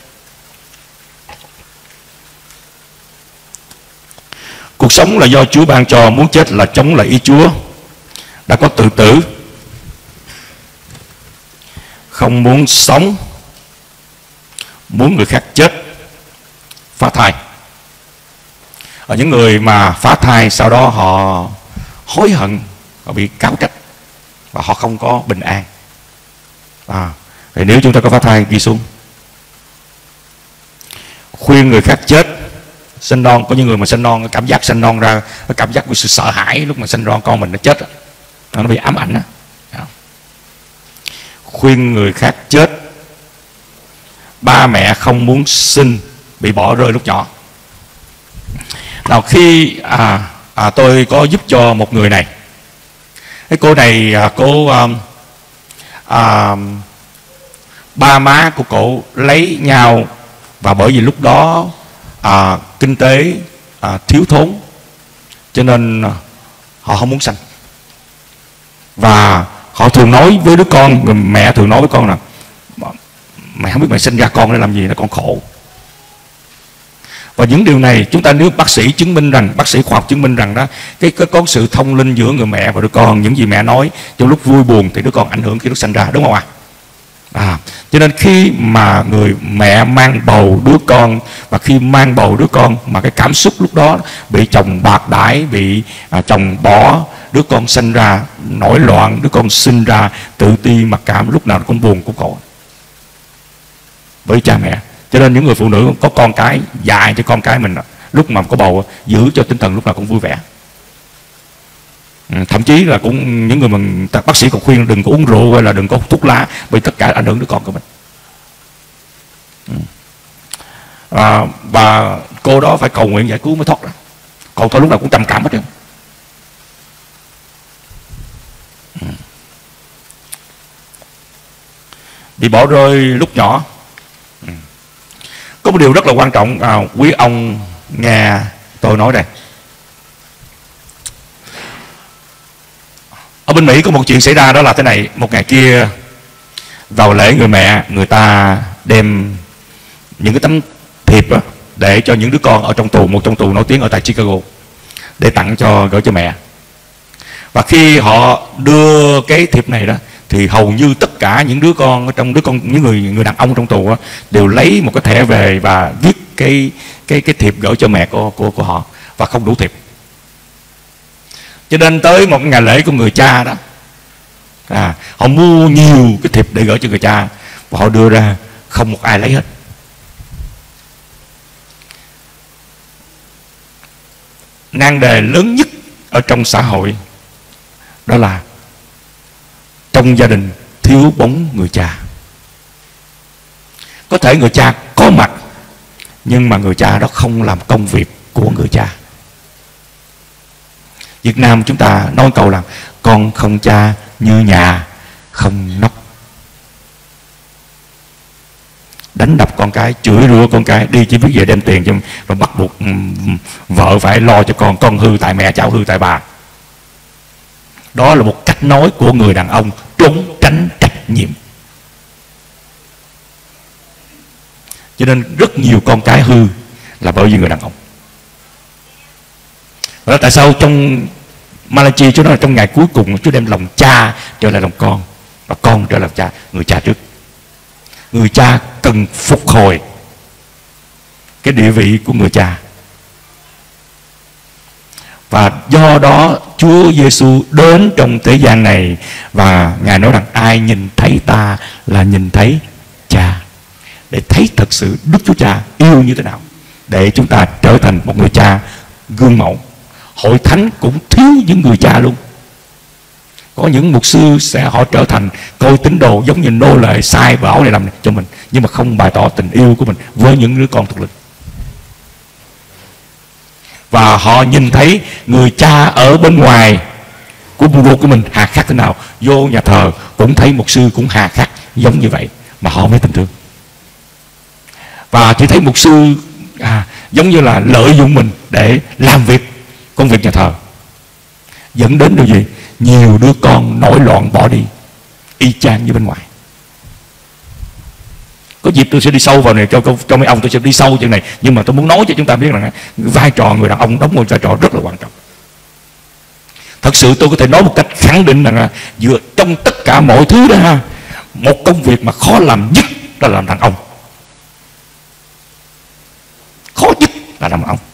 Cuộc sống là do Chúa ban cho, muốn chết là chống lại ý Chúa. Đã có tự tử, không muốn sống, muốn người khác chết, phá thai. Ở những người mà phá thai sau đó họ hối hận, họ bị cáo trách và họ không có bình an. À, vậy nếu chúng ta có phá thai ghi xuống. Khuyên người khác chết, sinh non. Có những người mà sinh non, cảm giác sinh non ra, cái cảm giác của sự sợ hãi lúc mà sinh non con mình nó chết, nó bị ám ảnh. Khuyên người khác chết. Ba mẹ không muốn sinh, bị bỏ rơi lúc nhỏ. Nào khi à, à, tôi có giúp cho một người này. Cái cô này à, cô à, à, ba má của cô lấy nhau, và bởi vì lúc đó à, kinh tế à, thiếu thốn, cho nên à, họ không muốn sanh. Và họ thường nói với đứa con, người mẹ thường nói với con là mẹ không biết mẹ sinh ra con để làm gì, nó con khổ. Và những điều này chúng ta, nếu bác sĩ chứng minh rằng, bác sĩ khoa học chứng minh rằng đó, cái có, có sự thông linh giữa người mẹ và đứa con. Những gì mẹ nói trong lúc vui buồn thì đứa con ảnh hưởng khi nó sinh ra, đúng không ạ? À, cho nên khi mà người mẹ mang bầu đứa con, và khi mang bầu đứa con mà cái cảm xúc lúc đó bị chồng bạc đãi, bị à, chồng bỏ, đứa con sinh ra nổi loạn, đứa con sinh ra tự ti, mặc cảm, lúc nào cũng buồn cũng khổ với cha mẹ. Cho nên những người phụ nữ có con cái dạy cho con cái mình lúc mà có bầu giữ cho tinh thần lúc nào cũng vui vẻ. Thậm chí là cũng những người mà bác sĩ còn khuyên đừng có uống rượu hay là đừng có hút thuốc lá, bởi tất cả ảnh hưởng đứa con của mình. À, và cô đó phải cầu nguyện giải cứu mới thoát ra. Còn tôi lúc nào cũng trầm cảm hết trơn. Bị bỏ rơi lúc nhỏ. Có một điều rất là quan trọng, à, quý ông nghe tôi nói đây. Ở bên Mỹ có một chuyện xảy ra, đó là thế này. Một ngày kia vào lễ người mẹ, người ta đem những cái tấm thiệp đó, để cho những đứa con ở trong tù, một trong tù nổi tiếng ở tại Chicago, để tặng cho, gửi cho mẹ. Và khi họ đưa cái thiệp này đó, thì hầu như tất cả những đứa con ở trong đứa con những người người đàn ông trong tù đó, đều lấy một cái thẻ về và viết cái cái cái thiệp gửi cho mẹ của của của họ, và không đủ thiệp. Cho nên tới một ngày lễ của người cha đó, à, họ mua nhiều cái thiệp để gửi cho người cha, và họ đưa ra không một ai lấy hết. Nan đề lớn nhất ở trong xã hội đó là trong gia đình thiếu bóng người cha. Có thể người cha có mặt, nhưng mà người cha đó không làm công việc của người cha. Việt Nam chúng ta nói câu là con không cha như nhà không nóc. Đánh đập con cái, chửi rủa con cái, đi chỉ biết về đem tiền cho, và bắt buộc um, vợ phải lo cho con. Con hư tại mẹ, cháu hư tại bà. Đó là một cách nói của người đàn ông trốn tránh trách nhiệm. Cho nên rất nhiều con cái hư là bởi vì người đàn ông. Và tại sao trong Malachi Chúa nói là trong ngày cuối cùng Chúa đem lòng cha trở lại lòng con, và con trở lại lòng cha. Người cha trước. Người cha cần phục hồi cái địa vị của người cha. Và do đó Chúa Giêsu đến trong thế gian này, và Ngài nói rằng ai nhìn thấy ta là nhìn thấy cha, để thấy thật sự Đức Chúa Cha yêu như thế nào, để chúng ta trở thành một người cha gương mẫu. Hội thánh cũng thiếu những người cha luôn. Có những mục sư sẽ họ trở thành coi tín đồ giống như nô lệ, sai bảo này làm này cho mình, nhưng mà không bày tỏ tình yêu của mình với những đứa con thuộc linh. và họ nhìn thấy người cha ở bên ngoài của ruột của mình hà khắc thế nào, vô nhà thờ cũng thấy mục sư cũng hà khắc giống như vậy, mà họ mới tình thương. Và chỉ thấy mục sư à, giống như là lợi dụng mình để làm việc công việc nhà thờ, dẫn đến điều gì? Nhiều đứa con nổi loạn bỏ đi, y chang như bên ngoài. Có dịp tôi sẽ đi sâu vào này cho cho mấy ông, tôi sẽ đi sâu chuyện này, nhưng mà tôi muốn nói cho chúng ta biết rằng vai trò người đàn ông đóng một vai trò rất là quan trọng. Thật sự tôi có thể nói một cách khẳng định rằng dựa trong tất cả mọi thứ đó ha, một công việc mà khó làm nhất là làm đàn ông. Khó nhất là làm đàn ông.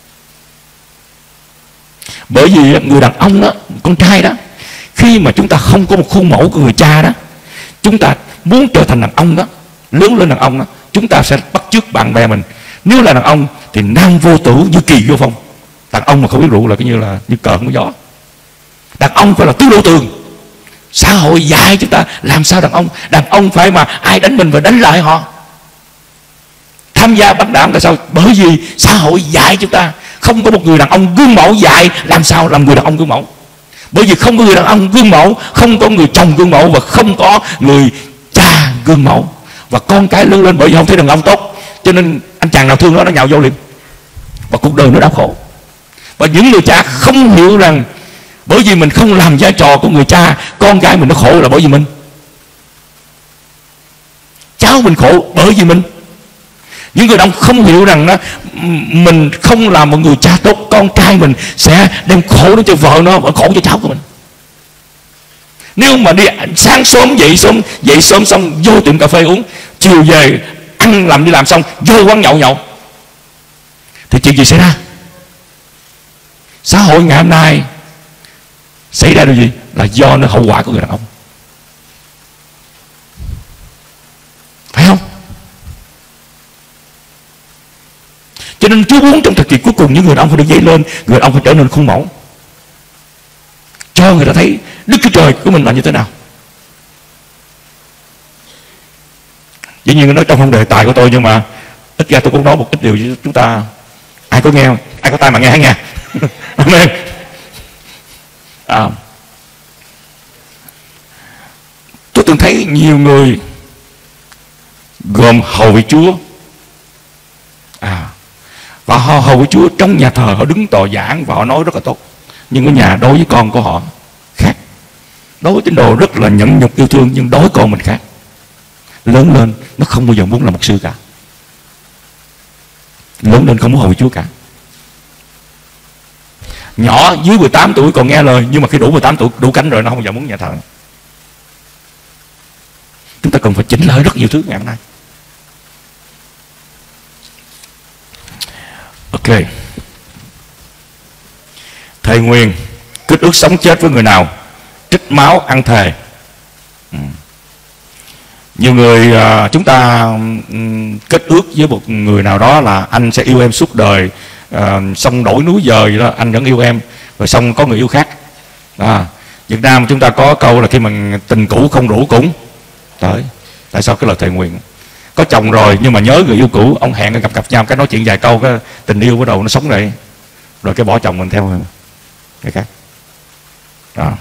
Bởi vì người đàn ông đó, con trai đó, khi mà chúng ta không có một khuôn mẫu của người cha đó, chúng ta muốn trở thành đàn ông đó, lớn lên đàn ông đó, chúng ta sẽ bắt chước bạn bè mình. Nếu là đàn ông thì nam vô tử như kỳ vô phong. Đàn ông mà không biết rượu là cái như là như cờ không có gió. Đàn ông phải là tứ đổ tường. Xã hội dạy chúng ta làm sao đàn ông. Đàn ông phải mà ai đánh mình và đánh lại họ. Tham gia bắn đảng tại sao? Bởi vì xã hội dạy chúng ta không có một người đàn ông gương mẫu dạy làm sao làm người đàn ông gương mẫu. Bởi vì không có người đàn ông gương mẫu, không có người chồng gương mẫu, và không có người cha gương mẫu, và con cái lớn lên bởi vì không thấy đàn ông tốt, cho nên anh chàng nào thương nó nó nhào vô liền, và cuộc đời nó đau khổ. Và những người cha không hiểu rằng bởi vì mình không làm vai trò của người cha, con gái mình nó khổ là bởi vì mình, cháu mình khổ bởi vì mình. Những người đàn ông không hiểu rằng đó, mình không làm một người cha tốt, con trai mình sẽ đem khổ đến cho vợ nó và khổ cho cháu của mình. Nếu mà đi sáng sớm dậy sớm dậy sớm xong vô tiệm cà phê uống, chiều về ăn làm đi làm xong vô quán nhậu nhậu, thì chuyện gì xảy ra? Xã hội ngày hôm nay xảy ra điều gì? Là do nó hậu quả của người đàn ông, phải không? Cho nên Chúa muốn trong thời kỳ cuối cùng những người đàn ông phải được dậy lên, người đàn ông phải trở nên khuôn mẫu, cho người ta thấy Đức Chúa Trời của mình là như thế nào. Dĩ nhiên nói trong không đề tài của tôi, nhưng mà ít ra tôi cũng nói một ít điều với chúng ta. Ai có nghe không? Ai có tai mà nghe hãy nghe. Amen. À, tôi từng thấy nhiều người gồm hầu vị Chúa, à, và họ hầu vị Chúa trong nhà thờ, họ đứng tòa giảng và họ nói rất là tốt, nhưng ở nhà đối với con của họ khác. Đối với tín đồ rất là nhẫn nhục yêu thương, nhưng đối với con mình khác. Lớn lên nó không bao giờ muốn là mục sư cả, lớn lên không muốn hầu vị Chúa cả. Nhỏ dưới mười tám tuổi còn nghe lời, nhưng mà khi đủ mười tám tuổi đủ cánh rồi nó không bao giờ muốn nhà thờ. Chúng ta cần phải chỉnh lại rất nhiều thứ ngày hôm nay. Ok. Thề nguyền, kết ước sống chết với người nào, trích máu ăn thề. ừ. Nhiều người uh, chúng ta um, kết ước với một người nào đó là anh sẽ yêu em suốt đời, uh, xong đổi núi dời đó anh vẫn yêu em, rồi xong có người yêu khác. À, Việt Nam chúng ta có câu là khi mà tình cũ không đủ cũng tới. Tại sao cái lời thề nguyền? Có chồng rồi nhưng mà nhớ người yêu cũ, ông hẹn gặp gặp nhau cái nói chuyện vài câu, cái tình yêu bắt đầu nó sống lại, rồi cái bỏ chồng mình theo cái khác. Đó.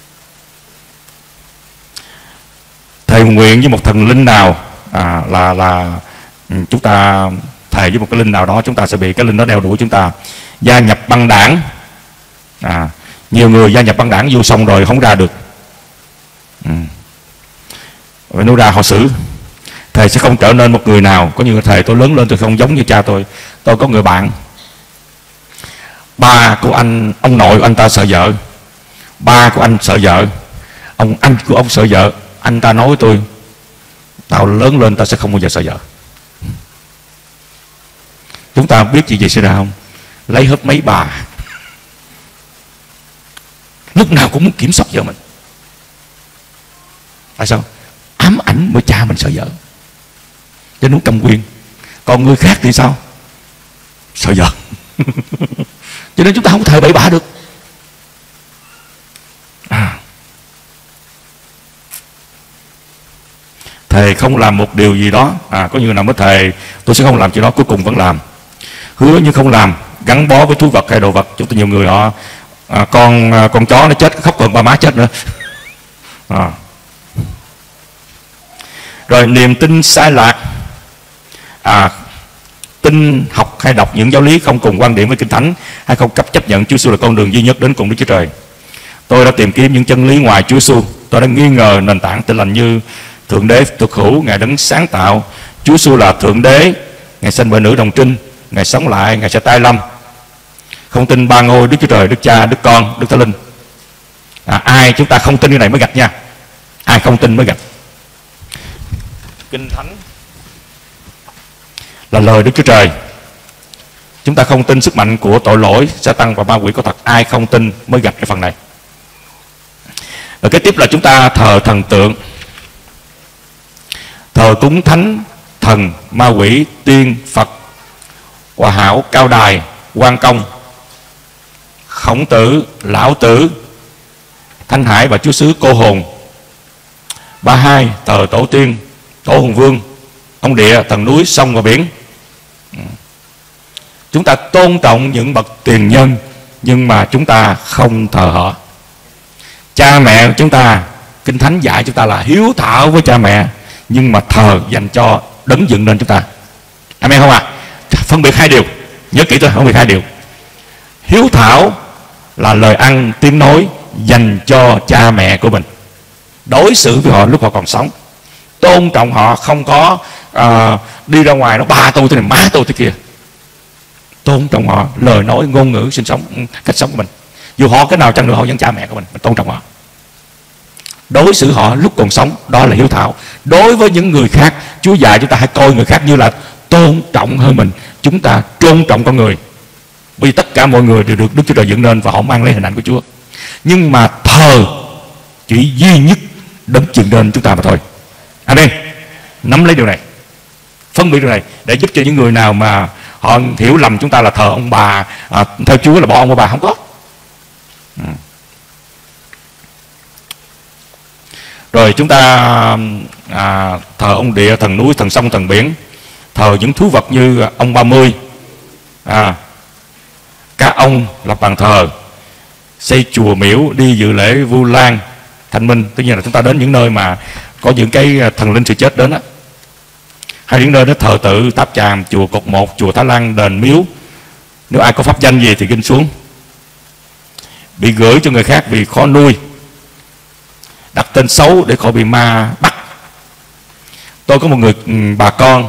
Thề nguyện với một thần linh nào à, là là chúng ta thề với một cái linh nào đó, chúng ta sẽ bị cái linh đó đeo đuổi chúng ta. Gia nhập băng đảng, à, nhiều người gia nhập băng đảng vô xong rồi không ra được, ừ. Rồi nó ra họ xử. Thầy sẽ không trở nên một người nào. Có như thầy tôi lớn lên tôi không giống như cha tôi. Tôi có người bạn, ba của anh, ông nội của anh ta sợ vợ, ba của anh sợ vợ, ông anh của ông sợ vợ. Anh ta nói với tôi, tao lớn lên tao sẽ không bao giờ sợ vợ. Chúng ta biết chuyện gì xảy ra không? Lấy hết mấy bà, lúc nào cũng muốn kiểm soát vợ mình. Tại sao? Ám ảnh bởi cha mình sợ vợ, cho nên cầm quyền. Còn người khác thì sao? Sợ vợ. Cho nên chúng ta không thể bậy bạ được. à. Thề không làm một điều gì đó, à, có như nào mới thề tôi sẽ không làm chuyện đó, cuối cùng vẫn làm. Hứa nhưng không làm, gắn bó với thú vật hay đồ vật. Chúng ta nhiều người họ à, con à, con chó nó chết khóc còn ba má chết nữa. À. Rồi niềm tin sai lạc, à, tin học hay đọc những giáo lý không cùng quan điểm với Kinh Thánh, hay không cấp chấp nhận Chúa Giêsu là con đường duy nhất đến cùng Đức Chúa Trời. Tôi đã tìm kiếm những chân lý ngoài Chúa Giêsu. Tôi đã nghi ngờ nền tảng Tin lành như Thượng Đế thực hữu, Ngài đấng sáng tạo, Chúa Giêsu là Thượng Đế, Ngài sanh bởi nữ đồng trinh, Ngài sống lại, Ngài sẽ tái lâm. Không tin ba ngôi Đức Chúa Trời, Đức Cha, Đức Con, Đức Thánh Linh. À, ai chúng ta không tin cái này mới gạch nha. Ai không tin mới gạch. Kinh Thánh là lời Đức Chúa Trời. Chúng ta không tin sức mạnh của tội lỗi, Sa-tan và ma quỷ có thật. Ai không tin mới gạch cái phần này. Và kế tiếp là chúng ta thờ thần tượng, thờ cúng thánh, thần, ma quỷ, tiên, Phật, Hòa Hảo, Cao Đài, Quan Công, Khổng Tử, Lão Tử, Thanh Hải và Chúa Xứ Cô Hồn. Ba hai, thờ tổ tiên, tổ Hùng Vương, ông địa, thần núi, sông và biển. Chúng ta tôn trọng những bậc tiền nhân, nhưng mà chúng ta không thờ họ. Cha mẹ chúng ta, Kinh Thánh dạy chúng ta là hiếu thảo với cha mẹ, nhưng mà thờ dành cho đấng dựng nên chúng ta. Amen không ạ? À? Phân biệt hai điều, nhớ kỹ tôi, phân biệt hai điều. Hiếu thảo là lời ăn tiếng nói dành cho cha mẹ của mình, đối xử với họ lúc họ còn sống, tôn trọng họ, không có uh, đi ra ngoài nó ba tôi thế này, má tôi thế kia. Tôn trọng họ, lời nói, ngôn ngữ, sinh sống, cách sống của mình. Dù họ cái nào chăng nữa, họ vẫn cha mẹ của mình, mình tôn trọng họ. Đối xử họ lúc còn sống, đó là hiếu thảo. Đối với những người khác, Chúa dạy chúng ta hãy coi người khác như là tôn trọng hơn mình. Chúng ta tôn trọng con người, vì tất cả mọi người đều được Đức Chúa Trời dựng nên và họ mang lấy hình ảnh của Chúa. Nhưng mà thờ chỉ duy nhất đấng dựng nên chúng ta mà thôi. Amen. Nắm lấy điều này, phân biệt điều này, để giúp cho những người nào mà họ hiểu lầm chúng ta là thờ ông bà, à, theo Chúa là bỏ ông bà, không có. Ừ. Rồi chúng ta à, thờ ông địa, thần núi, thần sông, thần biển, thờ những thú vật như ông ba mươi, à, các ông lập bàn thờ, xây chùa miễu, đi dự lễ Vu Lan, Thanh Minh. Tất nhiên là chúng ta đến những nơi mà có những cái thần linh sự chết đến á, hay những nơi đó thờ tự, Táp Tràm, chùa Cột Một, chùa Thái Lan, đền miếu. Nếu ai có pháp danh gì thì ghi xuống. Bị gửi cho người khác vì khó nuôi, đặt tên xấu để khỏi bị ma bắt. Tôi có một người bà con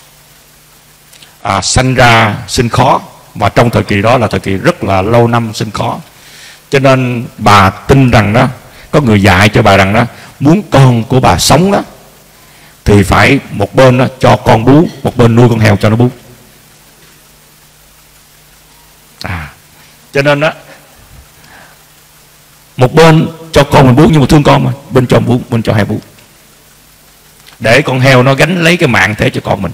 à, sanh ra sinh khó, và trong thời kỳ đó là thời kỳ rất là lâu năm sinh khó, cho nên bà tin rằng đó, có người dạy cho bà rằng đó, muốn con của bà sống đó thì phải một bên đó, cho con bú, một bên nuôi con heo cho nó bú. À, cho nên đó, một bên cho con mình bú nhưng mà thương con mà, bên cho bú, bên cho heo bú, để con heo nó gánh lấy cái mạng thế cho con mình.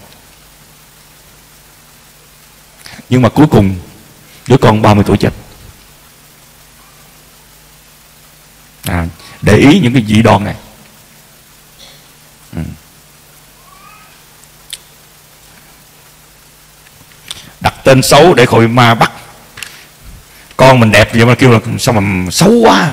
Nhưng mà cuối cùng đứa con ba mươi tuổi chết. À, để ý những cái dị đoan này. Ừ. Đặt tên xấu để khỏi ma bắt. Con mình đẹp vậy mà kêu là sao mà xấu quá.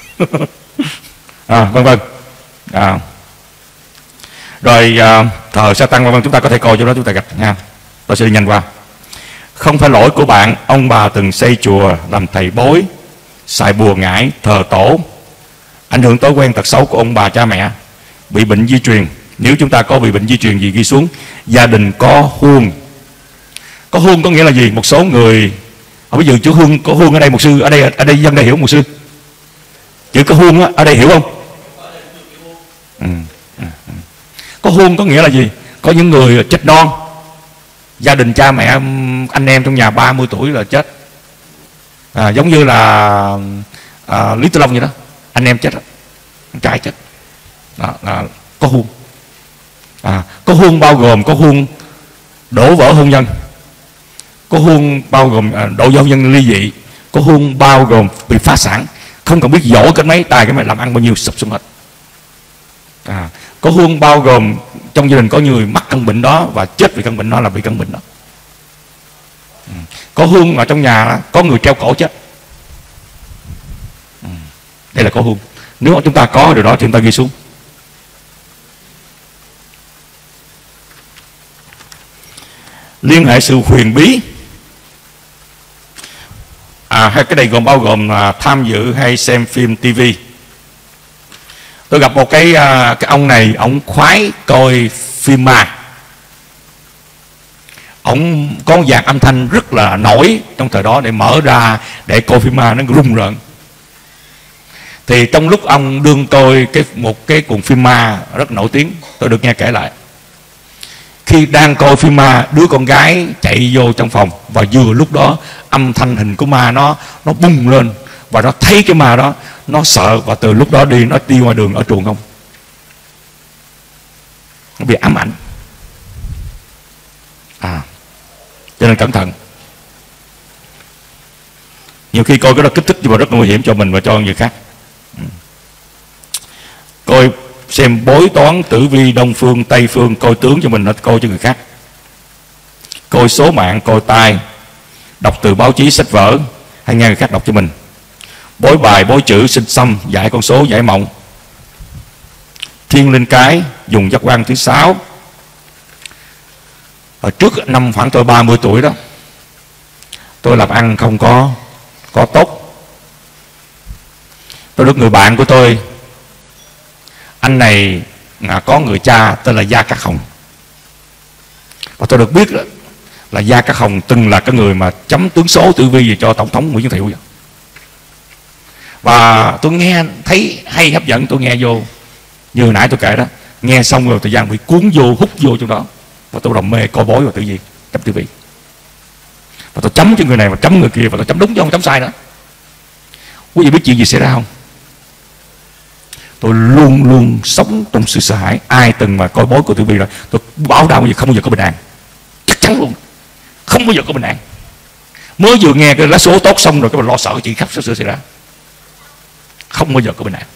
À, vân vân. À. Rồi à, thờ Sa-tan vân vân, chúng ta có thể coi chỗ đó, chúng ta gạch nha. Tôi sẽ đi nhanh qua. Không phải lỗi của bạn, ông bà từng xây chùa, làm thầy bói, xài bùa ngải, thờ tổ, ảnh hưởng thói quen tật xấu của ông bà cha mẹ, bị bệnh di truyền. Nếu chúng ta có bị bệnh di truyền gì ghi xuống. Gia đình có huông. Có huông có nghĩa là gì? Một số người, bây giờ chú huông, có huông ở đây một sư, ở đây ở đây dân đây hiểu một sư. Chữ có huông á, ở đây hiểu không? Ừ, ừ, ừ. Có huông có nghĩa là gì? Có những người chết non, gia đình cha mẹ anh em trong nhà ba mươi tuổi là chết. À, giống như là à, Lý Tư Long vậy đó, anh em chết, anh trai chết. Đó, là có huông. À, có huông bao gồm có huông đổ vỡ hôn nhân, có huông bao gồm à, đổ vỡ hôn nhân ly dị, có huông bao gồm bị phá sản, không cần biết dỗ cái mấy tài cái mày làm ăn bao nhiêu sụp xuống hết. À, có huông bao gồm trong gia đình có người mắc căn bệnh đó và chết vì căn bệnh đó là bị căn bệnh đó. Ừ. Có Có hương ở trong nhà đó, có người treo cổ chết. Đây là có hương. Nếu mà chúng ta có điều đó thì chúng ta ghi xuống. Liên hệ sự huyền bí. À, hay cái này gồm bao gồm là tham dự hay xem phim tivi. Tôi gặp một cái cái ông này, ông khoái coi phim ma. Ông có một dàn âm thanh rất là nổi trong thời đó để mở ra để coi phim ma, nó rung rợn. Thì trong lúc ông đương coi cái một cái cuộn phim ma rất nổi tiếng, tôi được nghe kể lại, khi đang coi phim ma, đứa con gái chạy vô trong phòng, và vừa lúc đó âm thanh hình của ma nó nó bung lên, và nó thấy cái ma đó, nó sợ, và từ lúc đó đi nó đi ngoài đường ở chuồng không, nó bị ám ảnh. À, cho nên cẩn thận. Nhiều khi coi cái đó kích thích nhưng mà rất nguy hiểm cho mình và cho người khác. Coi xem bói toán, tử vi, đông phương, tây phương, coi tướng cho mình, nó coi cho người khác. Coi số mạng, coi tai, đọc từ báo chí, sách vở, hay nghe người khác đọc cho mình. Bói bài, bói chữ, sinh xăm, giải con số, giải mộng. Thiên linh cái, dùng giác quan thứ sáu. Ở trước năm khoảng tôi ba mươi tuổi đó, tôi làm ăn không có có tốt. Tôi được người bạn của tôi, anh này là có người cha tên là Gia Cát Hồng, và tôi được biết là Gia Cát Hồng từng là cái người mà chấm tướng số tử vi gì cho tổng thống Nguyễn Văn Thiệu. Và tôi nghe thấy hay hấp dẫn, tôi nghe vô như hồi nãy tôi kể đó, nghe xong rồi thời gian bị cuốn vô, hút vô trong đó, và tôi đồng mê coi bói và tử vi, chấm tử vi, và tôi chấm cho người này và chấm người kia, và tôi chấm đúng chứ không chấm sai nữa. Quý vị biết chuyện gì xảy ra không? Tôi luôn luôn sống trong sự sợ hãi. Ai từng mà coi bói của tử vi rồi, tôi bảo đảm gì không bao giờ có bình an, chắc chắn luôn, không bao giờ có bình an. Mới vừa nghe cái lá số tốt xong rồi cái mà lo sợ cái chuyện khác sửa xảy ra, không bao giờ có bình an.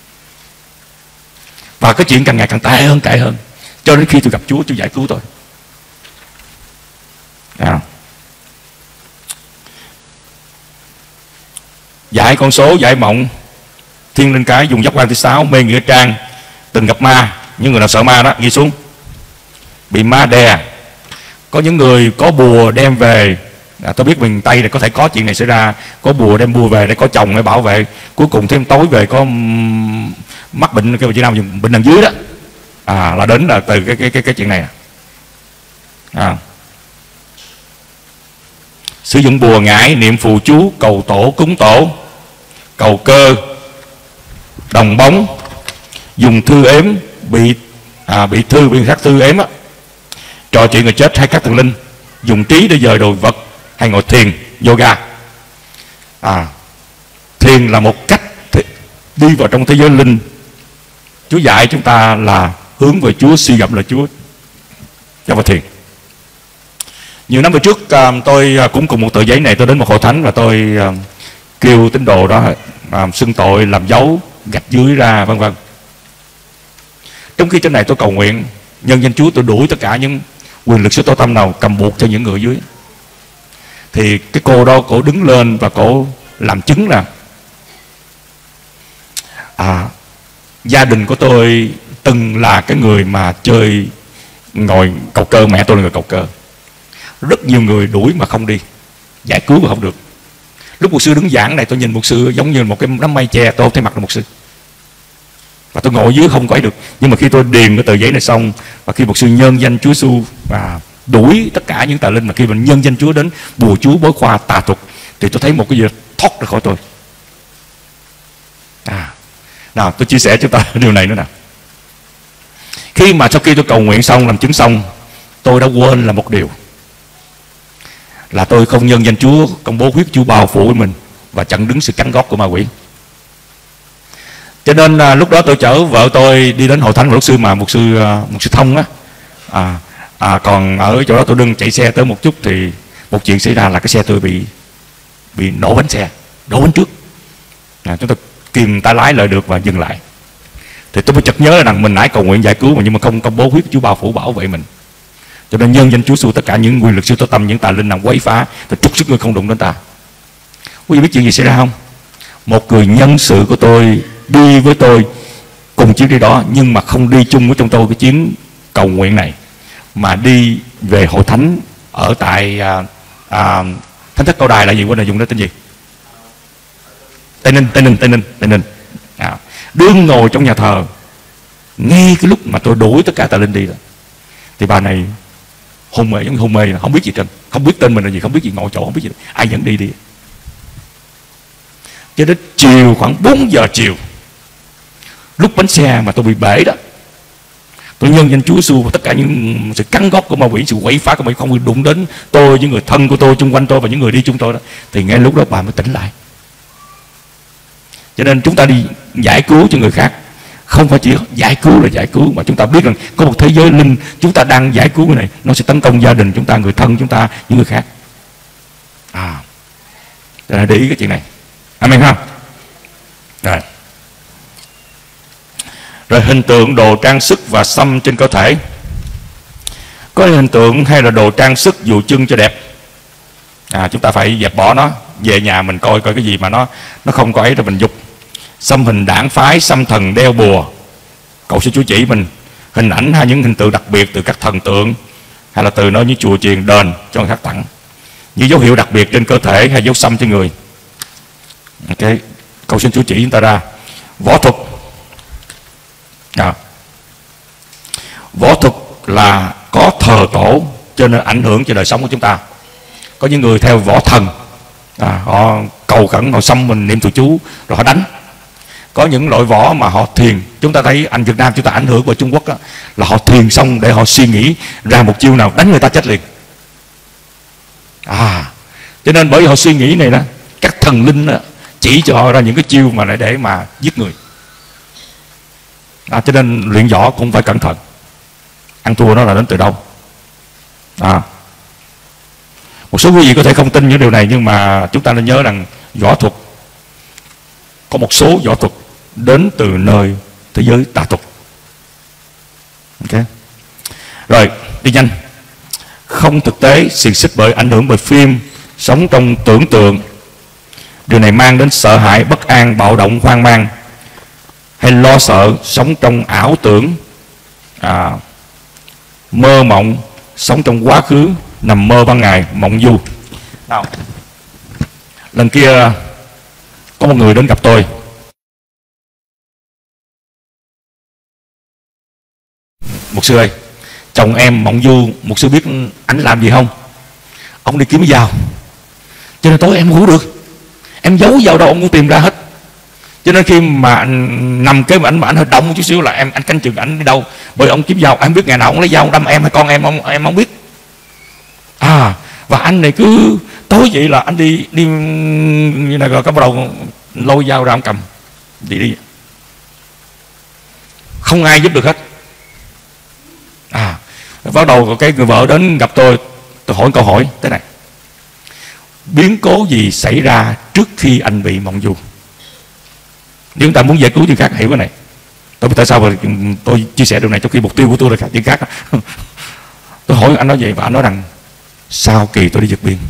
Và cái chuyện càng ngày càng tệ hơn, tệ hơn, cho đến khi tôi gặp Chúa, Chúa giải cứu tôi. À. Giải con số, giải mộng, thiên linh cái, dùng giác quan thứ sáu, mê nghĩa trang, từng gặp ma. Những người nào sợ ma đó ghi xuống. Bị ma đè. Có những người có bùa đem về. À, tôi biết miền Tây này có thể có chuyện này xảy ra, có bùa đem bùa về để có chồng để bảo vệ, cuối cùng thêm tối về có mắc bệnh, cái Việt Nam dùng bệnh đằng dưới đó. À, là đến là từ cái cái cái, cái chuyện này. À. Sử dụng bùa ngải, niệm phù chú, cầu tổ, cúng tổ, cầu cơ, đồng bóng, dùng thư ếm, bị à, bị thư bị khác thư ếm á, trò chuyện người chết hay các thần linh, dùng trí để dời đồ vật, hay ngồi thiền, yoga. À, thiền là một cách đi vào trong thế giới linh. Chúa dạy chúng ta là hướng về Chúa, suy gẫm là Chúa, cho vào thiền. Nhiều năm về trước tôi cũng cùng một tờ giấy này, tôi đến một hội thánh và tôi kêu tín đồ đó à, xưng tội, làm dấu, gạch dưới ra, vân vân. Trong khi trên này tôi cầu nguyện nhân danh Chúa, tôi đuổi tất cả những quyền lực sự tối tâm nào cầm buộc cho những người dưới. Thì cái cô đó, cổ đứng lên và cổ làm chứng là à, gia đình của tôi từng là cái người mà chơi ngồi cầu cơ, mẹ tôi là người cầu cơ. Rất nhiều người đuổi mà không đi, giải cứu mà không được. Lúc mục sư đứng giảng này, tôi nhìn mục sư giống như một cái đám mây che, tôi không thấy mặt được mục sư, và tôi ngồi dưới không có ấy được. Nhưng mà khi tôi điền cái tờ giấy này xong, và khi mục sư nhân danh Chúa Giêsu và đuổi tất cả những tà linh, mà khi mình nhân danh Chúa đến bùa chú, bói khoa, tà thuật, thì tôi thấy một cái gì thoát ra khỏi tôi. À, nào tôi chia sẻ cho ta điều này nữa nào. Khi mà sau khi tôi cầu nguyện xong, làm chứng xong, tôi đã quên là một điều, là tôi không nhân danh Chúa, công bố huyết Chúa bao phủ với mình và chặn đứng sự cắn gót của ma quỷ. Cho nên à, lúc đó tôi chở vợ tôi đi đến hội thánh luật sư mà một sư à, một sư thông á, à, à, còn ở chỗ đó tôi đừng chạy xe tới một chút thì một chuyện xảy ra là cái xe tôi bị bị nổ bánh xe, nổ bánh trước. À, chúng tôi kìm tay lái lại được và dừng lại. Thì tôi mới chợt nhớ là rằng mình nãy cầu nguyện giải cứu mà, nhưng mà không công bố huyết Chúa bao phủ bảo vệ mình. Cho nên nhân danh Chúa Giêsu, tất cả những quyền lực siêu tối tâm, những tà linh nào quấy phá, phải trục xuất người không đụng đến ta. Quý vị biết chuyện gì xảy ra không? Một người nhân sự của tôi đi với tôi cùng chuyến đi đó, nhưng mà không đi chung với trong tôi cái chuyến cầu nguyện này, mà đi về hội thánh ở tại à, à, Thánh Thất Cao Đài là gì? Quên là dùng đó tên gì? Tây Ninh, Tây Ninh, Tây Ninh, Tây Ninh. À, đương ngồi trong nhà thờ, ngay cái lúc mà tôi đuổi tất cả tà linh đi rồi, thì bà này hôn mê, giống hôn mê, không biết gì trên, không biết tên mình là gì, không biết gì ngồi chỗ, không biết gì, ai dẫn đi đi. Cho đến chiều khoảng bốn giờ chiều, lúc bánh xe mà tôi bị bể đó, tôi nhân danh Chúa Giêsu và tất cả những sự cắn gót của ma quỷ, sự quậy phá của ma quỷ không đụng đến tôi, những người thân của tôi, chung quanh tôi và những người đi chung tôi đó, thì ngay lúc đó bà mới tỉnh lại. Cho nên chúng ta đi giải cứu cho người khác, không phải chỉ giải cứu là giải cứu, mà chúng ta biết rằng có một thế giới linh chúng ta đang giải cứu cái này, nó sẽ tấn công gia đình chúng ta, người thân chúng ta, những người khác. À, để ý cái chuyện này. Amen không? Rồi. Rồi hình tượng đồ trang sức và xăm trên cơ thể. Có hình tượng hay là đồ trang sức dù chân cho đẹp, à, chúng ta phải dẹp bỏ nó. Về nhà mình coi coi cái gì mà nó nó không có ấy rồi mình dục. Xăm hình đảng phái, xăm thần đeo bùa, cầu xin Chúa chỉ mình hình ảnh hay những hình tượng đặc biệt từ các thần tượng hay là từ nơi những chùa chiền đền cho người khác tặng, như dấu hiệu đặc biệt trên cơ thể hay dấu xăm trên người. Ok, cầu xin Chúa chỉ chúng ta ra. Võ thuật. À, võ thuật là có thờ tổ cho nên ảnh hưởng cho đời sống của chúng ta. Có những người theo võ thần, à, họ cầu khẩn, họ xăm mình niệm từ chú rồi họ đánh. Có những loại võ mà họ thiền, chúng ta thấy anh Việt Nam chúng ta ảnh hưởng của Trung Quốc đó, là họ thiền xong để họ suy nghĩ ra một chiêu nào đánh người ta chết liền. À, cho nên bởi vì họ suy nghĩ này đó, các thần linh đó, chỉ cho họ ra những cái chiêu mà lại để mà giết người. À, cho nên luyện võ cũng phải cẩn thận. Ăn thua nó là đến từ đâu? À, một số quý vị có thể không tin những điều này, nhưng mà chúng ta nên nhớ rằng võ thuật, có một số võ thuật đến từ nơi thế giới tà thuật. Ok. Rồi, đi nhanh. Không thực tế, xiềng xích bởi ảnh hưởng bởi phim, sống trong tưởng tượng. Điều này mang đến sợ hãi, bất an, bạo động, hoang mang hay lo sợ, sống trong ảo tưởng, à, mơ mộng, sống trong quá khứ, nằm mơ ban ngày, mộng du. Nào, lần kia có một người đến gặp tôi. Mục sư ơi, chồng em mộng du, mục sư biết anh làm gì không? Ông đi kiếm dao, cho nên tối em ngủ được. Em giấu dao đâu ông cũng tìm ra hết. Cho nên khi mà anh nằm kế mà anh mà anh hơi động một chút xíu là em anh canh chừng anh đi đâu, bởi ông kiếm dao, em biết ngày nào ông lấy dao đâm em hay con em không, em không biết. À, và anh này cứ tối vậy là anh đi đi như này rồi cái bắt đầu lôi dao ra ông cầm đi đi, không ai giúp được hết. À, bắt đầu cái người vợ đến gặp tôi, tôi hỏi câu hỏi thế này: biến cố gì xảy ra trước khi anh bị mộng du? Nếu chúng ta muốn giải cứu chuyện khác, hiểu cái này. Tôi biết tại sao mà tôi chia sẻ điều này trong khi mục tiêu của tôi là chuyện khác. Tôi hỏi anh nói vậy và anh nói rằng sau kỳ tôi đi vượt biên,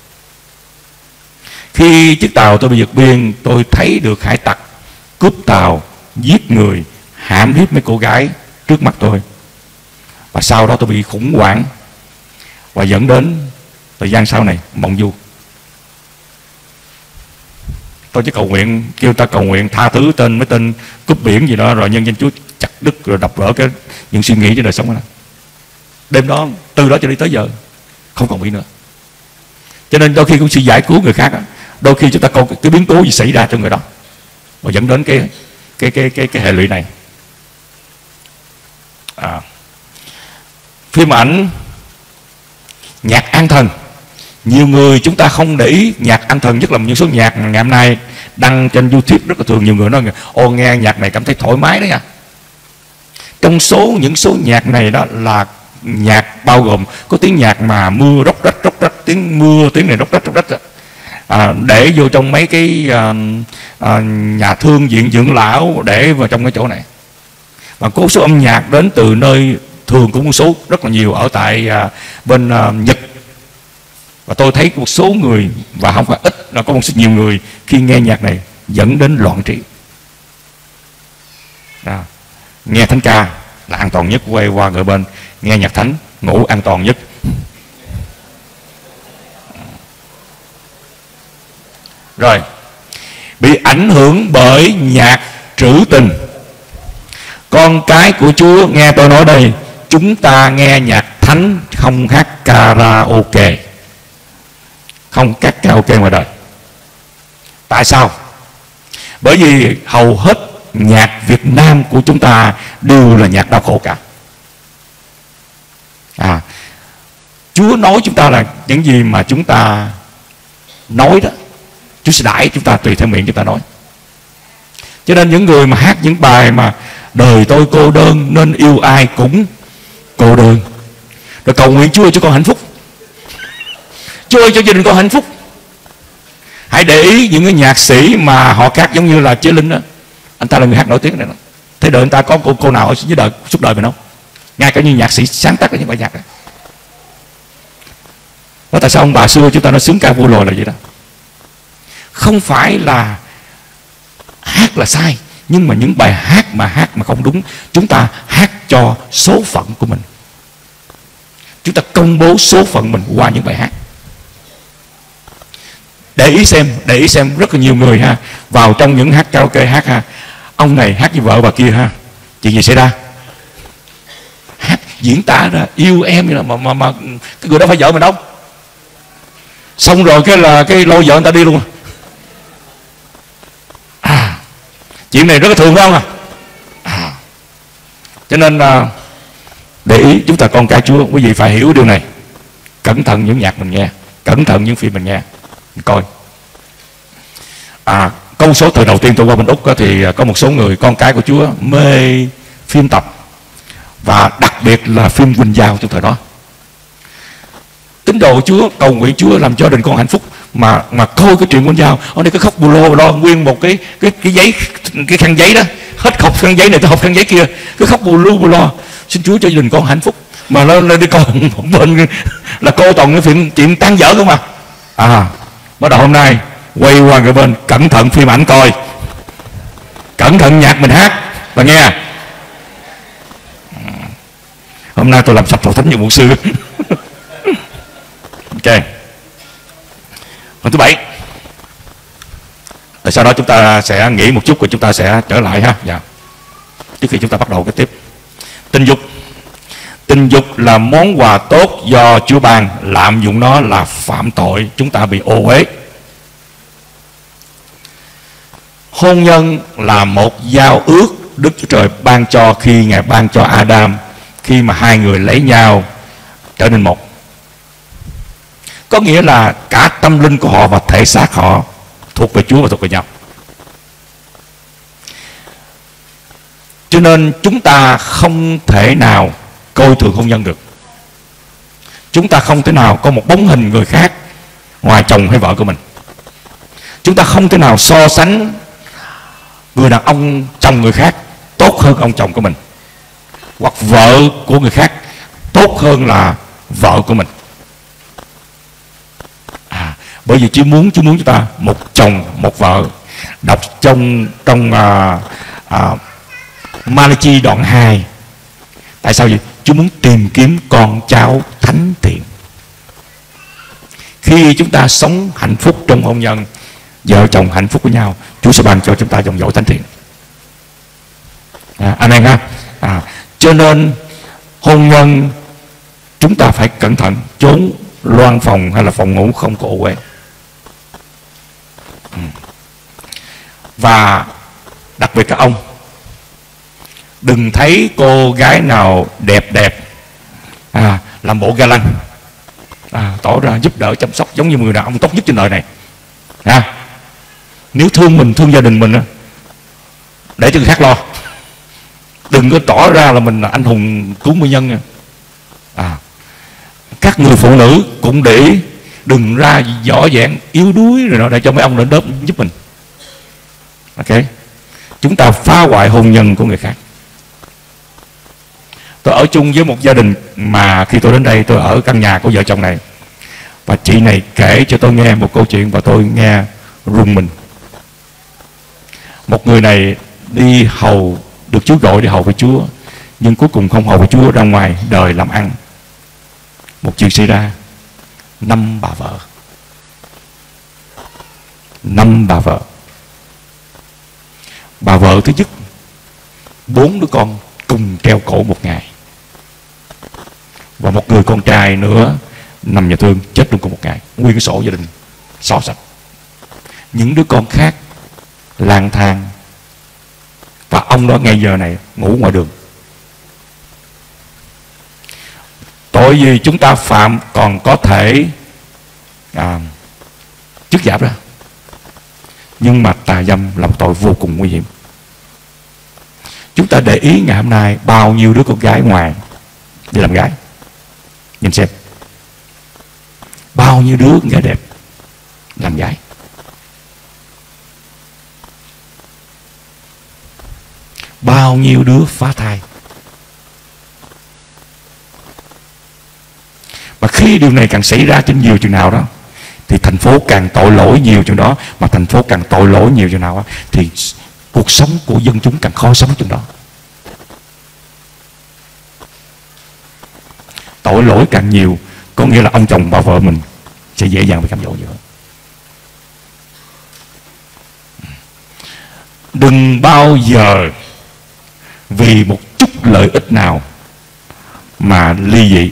khi chiếc tàu tôi bị vượt biên, tôi thấy được hải tặc cướp tàu, giết người, hãm hiếp mấy cô gái trước mắt tôi. Và sau đó tôi bị khủng hoảng và dẫn đến thời gian sau này mộng du. Tôi chỉ cầu nguyện, kêu ta cầu nguyện tha thứ tên mấy tên cướp biển gì đó, rồi nhân danh Chúa chặt đứt rồi đập vỡ cái những suy nghĩ trên đời sống đó. Đêm đó, từ đó cho đi tới giờ không còn bị nữa. Cho nên đôi khi cũng sự giải cứu người khác, đôi khi chúng ta có cái biến cố gì xảy ra cho người đó và dẫn đến cái cái cái cái cái hệ lụy này. À, phim ảnh nhạc an thần, nhiều người chúng ta không để ý nhạc an thần, nhất là những số nhạc ngày hôm nay đăng trên YouTube rất là thường. Nhiều người nói ô nghe nhạc này cảm thấy thoải mái đấy à. Trong số những số nhạc này đó là nhạc bao gồm có tiếng nhạc mà mưa róc rách róc rách, tiếng mưa, tiếng này róc rách róc rách à, để vô trong mấy cái à, à, nhà thương viện dưỡng lão để vào trong cái chỗ này. Và có số âm nhạc đến từ nơi thường cũng một số rất là nhiều ở tại à, bên à, Nhật. Và tôi thấy một số người, và không phải ít, là có một số nhiều người khi nghe nhạc này dẫn đến loạn trí. À, nghe thánh ca là an toàn nhất, quay qua người bên nghe nhạc thánh ngủ an toàn nhất. Rồi, bị ảnh hưởng bởi nhạc trữ tình. Con cái của Chúa nghe tôi nói đây, chúng ta nghe nhạc thánh, không hát karaoke, không hát karaoke ngoài đời. Tại sao? Bởi vì hầu hết nhạc Việt Nam của chúng ta đều là nhạc đau khổ cả. À, Chúa nói chúng ta là những gì mà chúng ta nói đó, Chúa sẽ đãi chúng ta tùy theo miệng chúng ta nói. Cho nên những người mà hát những bài mà đời tôi cô đơn nên yêu ai cũng cô đơn, rồi cầu nguyện Chúa ơi cho con hạnh phúc, Chúa ơi cho gia đình con hạnh phúc. Hãy để ý những cái nhạc sĩ mà họ hát giống như là Chế Linh đó, anh ta là người hát nổi tiếng này đó. Thế đời anh ta có cô, cô nào ở dưới đời suốt đời mình không? Ngay cả như nhạc sĩ sáng tác những bài nhạc đó. Đó tại sao ông bà xưa chúng ta nói sướng ca vua lồi là gì đó? Không phải là hát là sai, nhưng mà những bài hát mà hát mà không đúng, chúng ta hát cho số phận của mình. Chúng ta công bố số phận mình qua những bài hát. Để ý xem, để ý xem rất là nhiều người ha, vào trong những hát karaoke hát ha, ông này hát với vợ bà kia ha, chuyện gì xảy ra? Hát diễn tả ra yêu em như là mà, mà, mà cái người đó phải vợ mình đâu. Xong rồi cái là cái lôi vợ người ta đi luôn. À, chuyện này rất là thường phải không à? À, cho nên à, để ý chúng ta con cái Chúa, quý vị phải hiểu điều này. Cẩn thận những nhạc mình nghe, cẩn thận những phim mình nghe, mình coi. À, có một số từ đầu tiên tôi qua bên Úc đó, thì có một số người con cái của Chúa mê phim tập, và đặc biệt là phim Quỳnh Giao trong thời đó. Tín đồ Chúa cầu nguyện Chúa làm cho đình con hạnh phúc, mà mà coi cái chuyện Quỳnh Giao, ở đây cứ khóc bù lô lo nguyên một cái cái cái giấy, cái khăn giấy đó, hết khóc khăn giấy này tới học khăn giấy kia, cứ khóc bù lu bù lo, xin Chúa cho gia đình con hạnh phúc, mà nó lên đi coi một bên là cô toàn cái chuyện chuyện tan dở không à. À, bắt đầu hôm nay quay qua cái bên cẩn thận phim ảnh coi, cẩn thận nhạc mình hát và nghe. Hôm nay tôi làm sạch hội thánh như mục sư. Ok. Phần thứ bảy. Rồi sau đó chúng ta sẽ nghỉ một chút, rồi chúng ta sẽ trở lại ha. Dạ. Trước khi chúng ta bắt đầu cái tiếp. Tình dục. Tình dục là món quà tốt do Chúa ban, lạm dụng nó là phạm tội, chúng ta bị ô uế. Hôn nhân là một giao ước Đức Chúa Trời ban cho khi Ngài ban cho Adam, khi mà hai người lấy nhau trở nên một. Có nghĩa là cả tâm linh của họ và thể xác họ thuộc về Chúa và thuộc về nhau. Cho nên chúng ta không thể nào coi thường hôn nhân được. Chúng ta không thể nào có một bóng hình người khác ngoài chồng hay vợ của mình. Chúng ta không thể nào so sánh người đàn ông chồng người khác tốt hơn ông chồng của mình, hoặc vợ của người khác tốt hơn là vợ của mình. À, bởi vì Chúa muốn Chúa muốn chúng ta một chồng một vợ. Đọc trong trong uh, uh, Malachi đoạn hai. Tại sao vậy? Chúa muốn tìm kiếm con cháu thánh thiện. Khi chúng ta sống hạnh phúc trong hôn nhân, vợ chồng hạnh phúc với nhau, Chúa sẽ ban cho chúng ta dòng dõi thánh thiện. À, amen ha. À, cho nên hôn nhân chúng ta phải cẩn thận, trốn loan phòng hay là phòng ngủ không có ô uế. Ừ. Và đặc biệt các ông, đừng thấy cô gái nào đẹp đẹp à, làm bộ ga lăng, à, tỏ ra giúp đỡ chăm sóc giống như người đàn ông tốt nhất trên đời này. À, nếu thương mình, thương gia đình mình, để cho người khác lo. Đừng có tỏ ra là mình là anh hùng cứu mỹ nhân. À, các người phụ nữ cũng để đừng ra võ vẹn yếu đuối rồi đó, để cho mấy ông đến đớp giúp mình. Ok, chúng ta phá hoại hôn nhân của người khác. Tôi ở chung với một gia đình mà khi tôi đến đây tôi ở căn nhà của vợ chồng này, và chị này kể cho tôi nghe một câu chuyện và tôi nghe rùng mình. Một người này đi hầu, được Chúa gọi đi hầu với Chúa, nhưng cuối cùng không hầu với Chúa, ra ngoài đời làm ăn. Một chuyện xảy ra, năm bà vợ, năm bà vợ. Bà vợ thứ nhất, bốn đứa con cùng treo cổ một ngày, và một người con trai nữa nằm nhà thương chết luôn cùng một ngày. Nguyên cái sổ gia đình xóa sạch. Những đứa con khác lang thang, và ông đó ngay giờ này ngủ ngoài đường. Tội gì chúng ta phạm còn có thể à, chức giảm ra, nhưng mà tà dâm là một tội vô cùng nguy hiểm. Chúng ta để ý ngày hôm nay bao nhiêu đứa con gái ngoài đi làm gái, nhìn xem bao nhiêu đứa con gái đẹp làm gái. Bao nhiêu đứa phá thai. Mà khi điều này càng xảy ra trên nhiều chừng nào đó, thì thành phố càng tội lỗi nhiều chừng đó. Mà thành phố càng tội lỗi nhiều chừng nào đó, thì cuộc sống của dân chúng càng khó sống chừng đó. Tội lỗi càng nhiều, có nghĩa là ông chồng bà vợ mình sẽ dễ dàng bị cám dỗ nhiều hơn. Đừng bao giờ vì một chút lợi ích nào mà ly dị.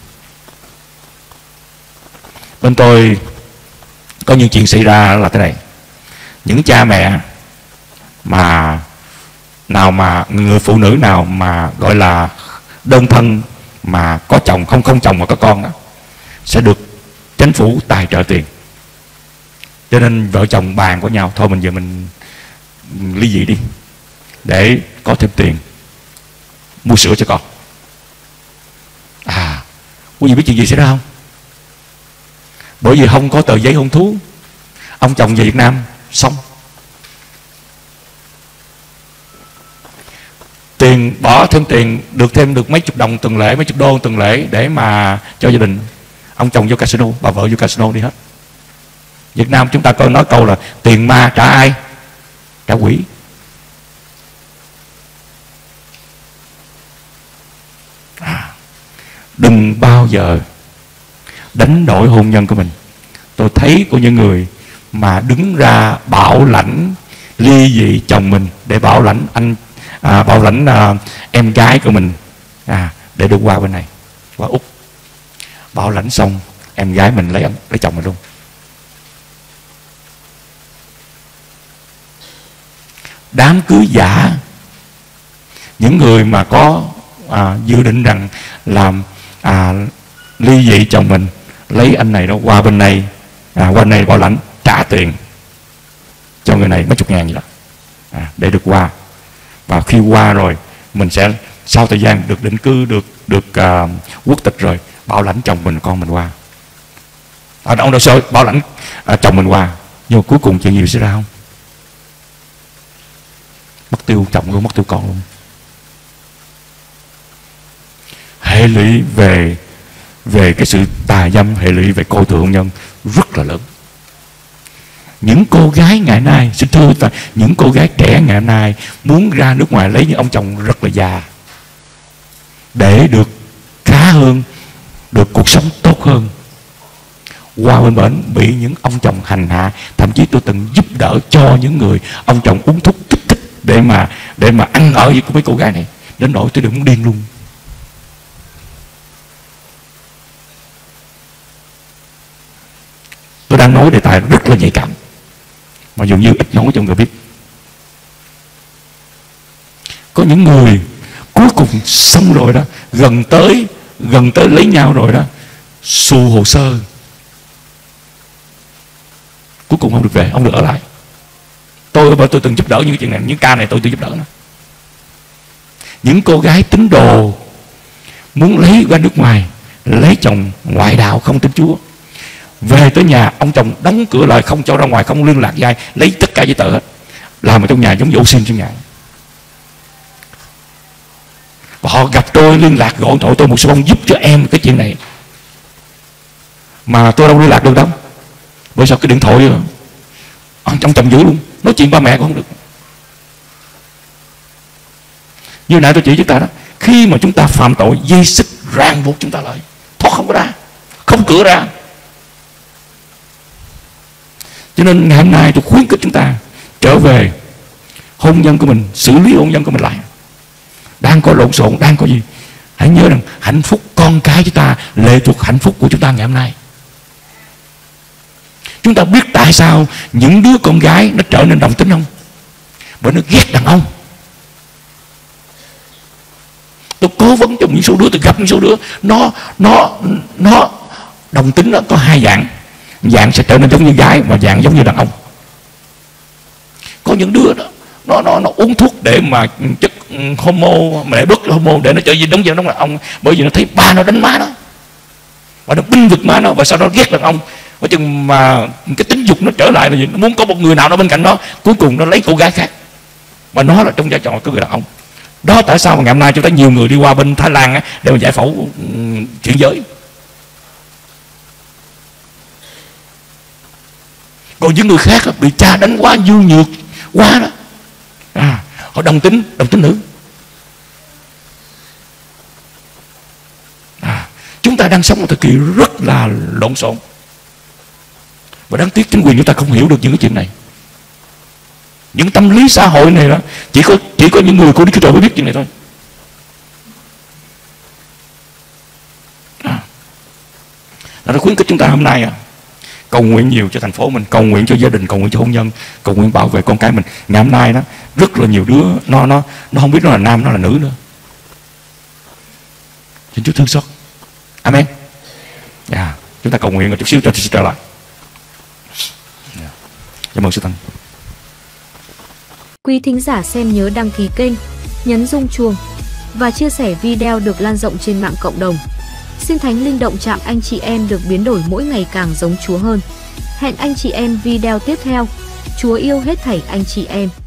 Bên tôi có những chuyện xảy ra là thế này. Những cha mẹ mà nào mà người phụ nữ nào mà gọi là đơn thân mà có chồng, không không chồng mà có con đó, sẽ được chính phủ tài trợ tiền. Cho nên vợ chồng bàn của nhau, thôi mình giờ mình ly dị đi để có thêm tiền mua sữa cho con. À, quý vị biết chuyện gì xảy ra không? Bởi vì không có tờ giấy hôn thú, ông chồng về Việt Nam xong, tiền bỏ thêm tiền, được thêm được mấy chục đồng từng lễ, mấy chục đô từng lễ để mà cho gia đình. Ông chồng vô casino, bà vợ vô casino đi hết. Việt Nam chúng ta có nói câu là tiền ma trả ai? Trả quỷ. À, đừng bao giờ đánh đổi hôn nhân của mình. Tôi thấy có những người mà đứng ra bảo lãnh ly dị chồng mình để bảo lãnh anh à, bảo lãnh à, em gái của mình à, để được qua bên này, qua Úc. Bảo lãnh xong em gái mình lấy lấy chồng mình luôn. Đám cưới giả, những người mà có à, dự định rằng làm à, ly dị chồng mình, lấy anh này đó qua bên này, à, qua bên này bảo lãnh trả tiền cho người này mấy chục ngàn gì đó à, để được qua. Và khi qua rồi mình sẽ sau thời gian được định cư, được được uh, quốc tịch rồi, bảo lãnh chồng mình con mình qua. À, ông đâu sao bảo lãnh uh, chồng mình qua, nhưng mà cuối cùng chuyện gì xảy ra không? Mất tiêu chồng luôn, mất tiêu con luôn. Hệ lụy về về cái sự tà dâm, hệ lụy về coi thường hôn nhân rất là lớn. Những cô gái ngày nay, xin thưa ta, những cô gái trẻ ngày nay muốn ra nước ngoài lấy những ông chồng rất là già để được khá hơn, được cuộc sống tốt hơn, qua bên bển bị những ông chồng hành hạ. Thậm chí tôi từng giúp đỡ cho những người ông chồng uống thuốc kích thích để mà để mà ăn ở với mấy cô gái này, đến nỗi tôi đừng muốn điên luôn. Tôi đang nói đề tài rất là nhạy cảm, mà dường như ít nói cho người biết. Có những người cuối cùng xong rồi đó, gần tới gần tới lấy nhau rồi đó, xù hồ sơ, cuối cùng không được về, không được ở lại. Tôi bởi tôi từng giúp đỡ những chuyện này, những ca này tôi tôi giúp đỡ nó. Những cô gái tín đồ muốn lấy qua nước ngoài, lấy chồng ngoại đạo không tin Chúa, về tới nhà ông chồng đóng cửa lại, không cho ra ngoài, không liên lạc với ai, lấy tất cả giấy tờ hết, làm ở trong nhà giống như ô xin trong nhà. Và họ gặp tôi liên lạc gọi điện thoại tôi, một sư ông giúp cho em cái chuyện này. Mà tôi đâu liên lạc được đâu. Bởi sao cái điện thoại ở trong tầm dữ luôn, nói chuyện ba mẹ cũng không được. Như nãy tôi chỉ chúng ta đó, khi mà chúng ta phạm tội, dây xích ràng buộc chúng ta lại, thoát không có ra, không cửa ra. Cho nên ngày hôm nay tôi khuyến khích chúng ta trở về hôn nhân của mình, xử lý hôn nhân của mình lại. Đang có lộn xộn, đang có gì, hãy nhớ rằng hạnh phúc con cái chúng ta lệ thuộc hạnh phúc của chúng ta ngày hôm nay. Chúng ta biết tại sao những đứa con gái nó trở nên đồng tính không? Bởi nó ghét đàn ông. Tôi cố vấn trong những số đứa, tôi gặp những số đứa nó nó nó đồng tính, nó có hai dạng. Dạng sẽ trở nên giống như gái và dạng giống như đàn ông. Có những đứa đó nó nó nó uống thuốc để mà chất hormone, mà để bớt hormone để nó trở về giống như đàn ông, bởi vì nó thấy ba nó đánh má nó và nó binh vực má nó, và sau đó ghét đàn ông. Bởi chừng mà cái tính dục nó trở lại là gì? Nó muốn có một người nào đó bên cạnh nó, cuối cùng nó lấy cô gái khác, và nó là trong vai trò của người đàn ông. Đó tại sao mà ngày hôm nay chúng ta nhiều người đi qua bên Thái Lan á, để mà giải phẫu chuyển giới. Còn những người khác á, bị cha đánh quá, nhu nhược quá đó, à, họ đồng tính, đồng tính nữ. À, chúng ta đang sống một thời kỳ rất là lộn xộn, và đáng tiếc chính quyền chúng ta không hiểu được những cái chuyện này. Những tâm lý xã hội này đó, chỉ có chỉ có những người của Đức Chúa Trời mới biết chuyện này thôi. À, nó khuyến khích chúng ta hôm nay à, cầu nguyện nhiều cho thành phố mình, cầu nguyện cho gia đình, cầu nguyện cho hôn nhân, cầu nguyện bảo vệ con cái mình. Ngày hôm nay đó, rất là nhiều đứa nó nó nó không biết nó là nam, nó là nữ nữa. Xin Chúa thương xót. Amen. Yeah. Chúng ta cầu nguyện một chút xíu cho Chúa trở lại. Yeah. Cảm ơn sư Tăng. Quý thính giả xem nhớ đăng ký kênh, nhấn rung chuông và chia sẻ video được lan rộng trên mạng cộng đồng. Xin Thánh Linh động chạm anh chị em được biến đổi mỗi ngày càng giống Chúa hơn. Hẹn anh chị em video tiếp theo. Chúa yêu hết thảy anh chị em.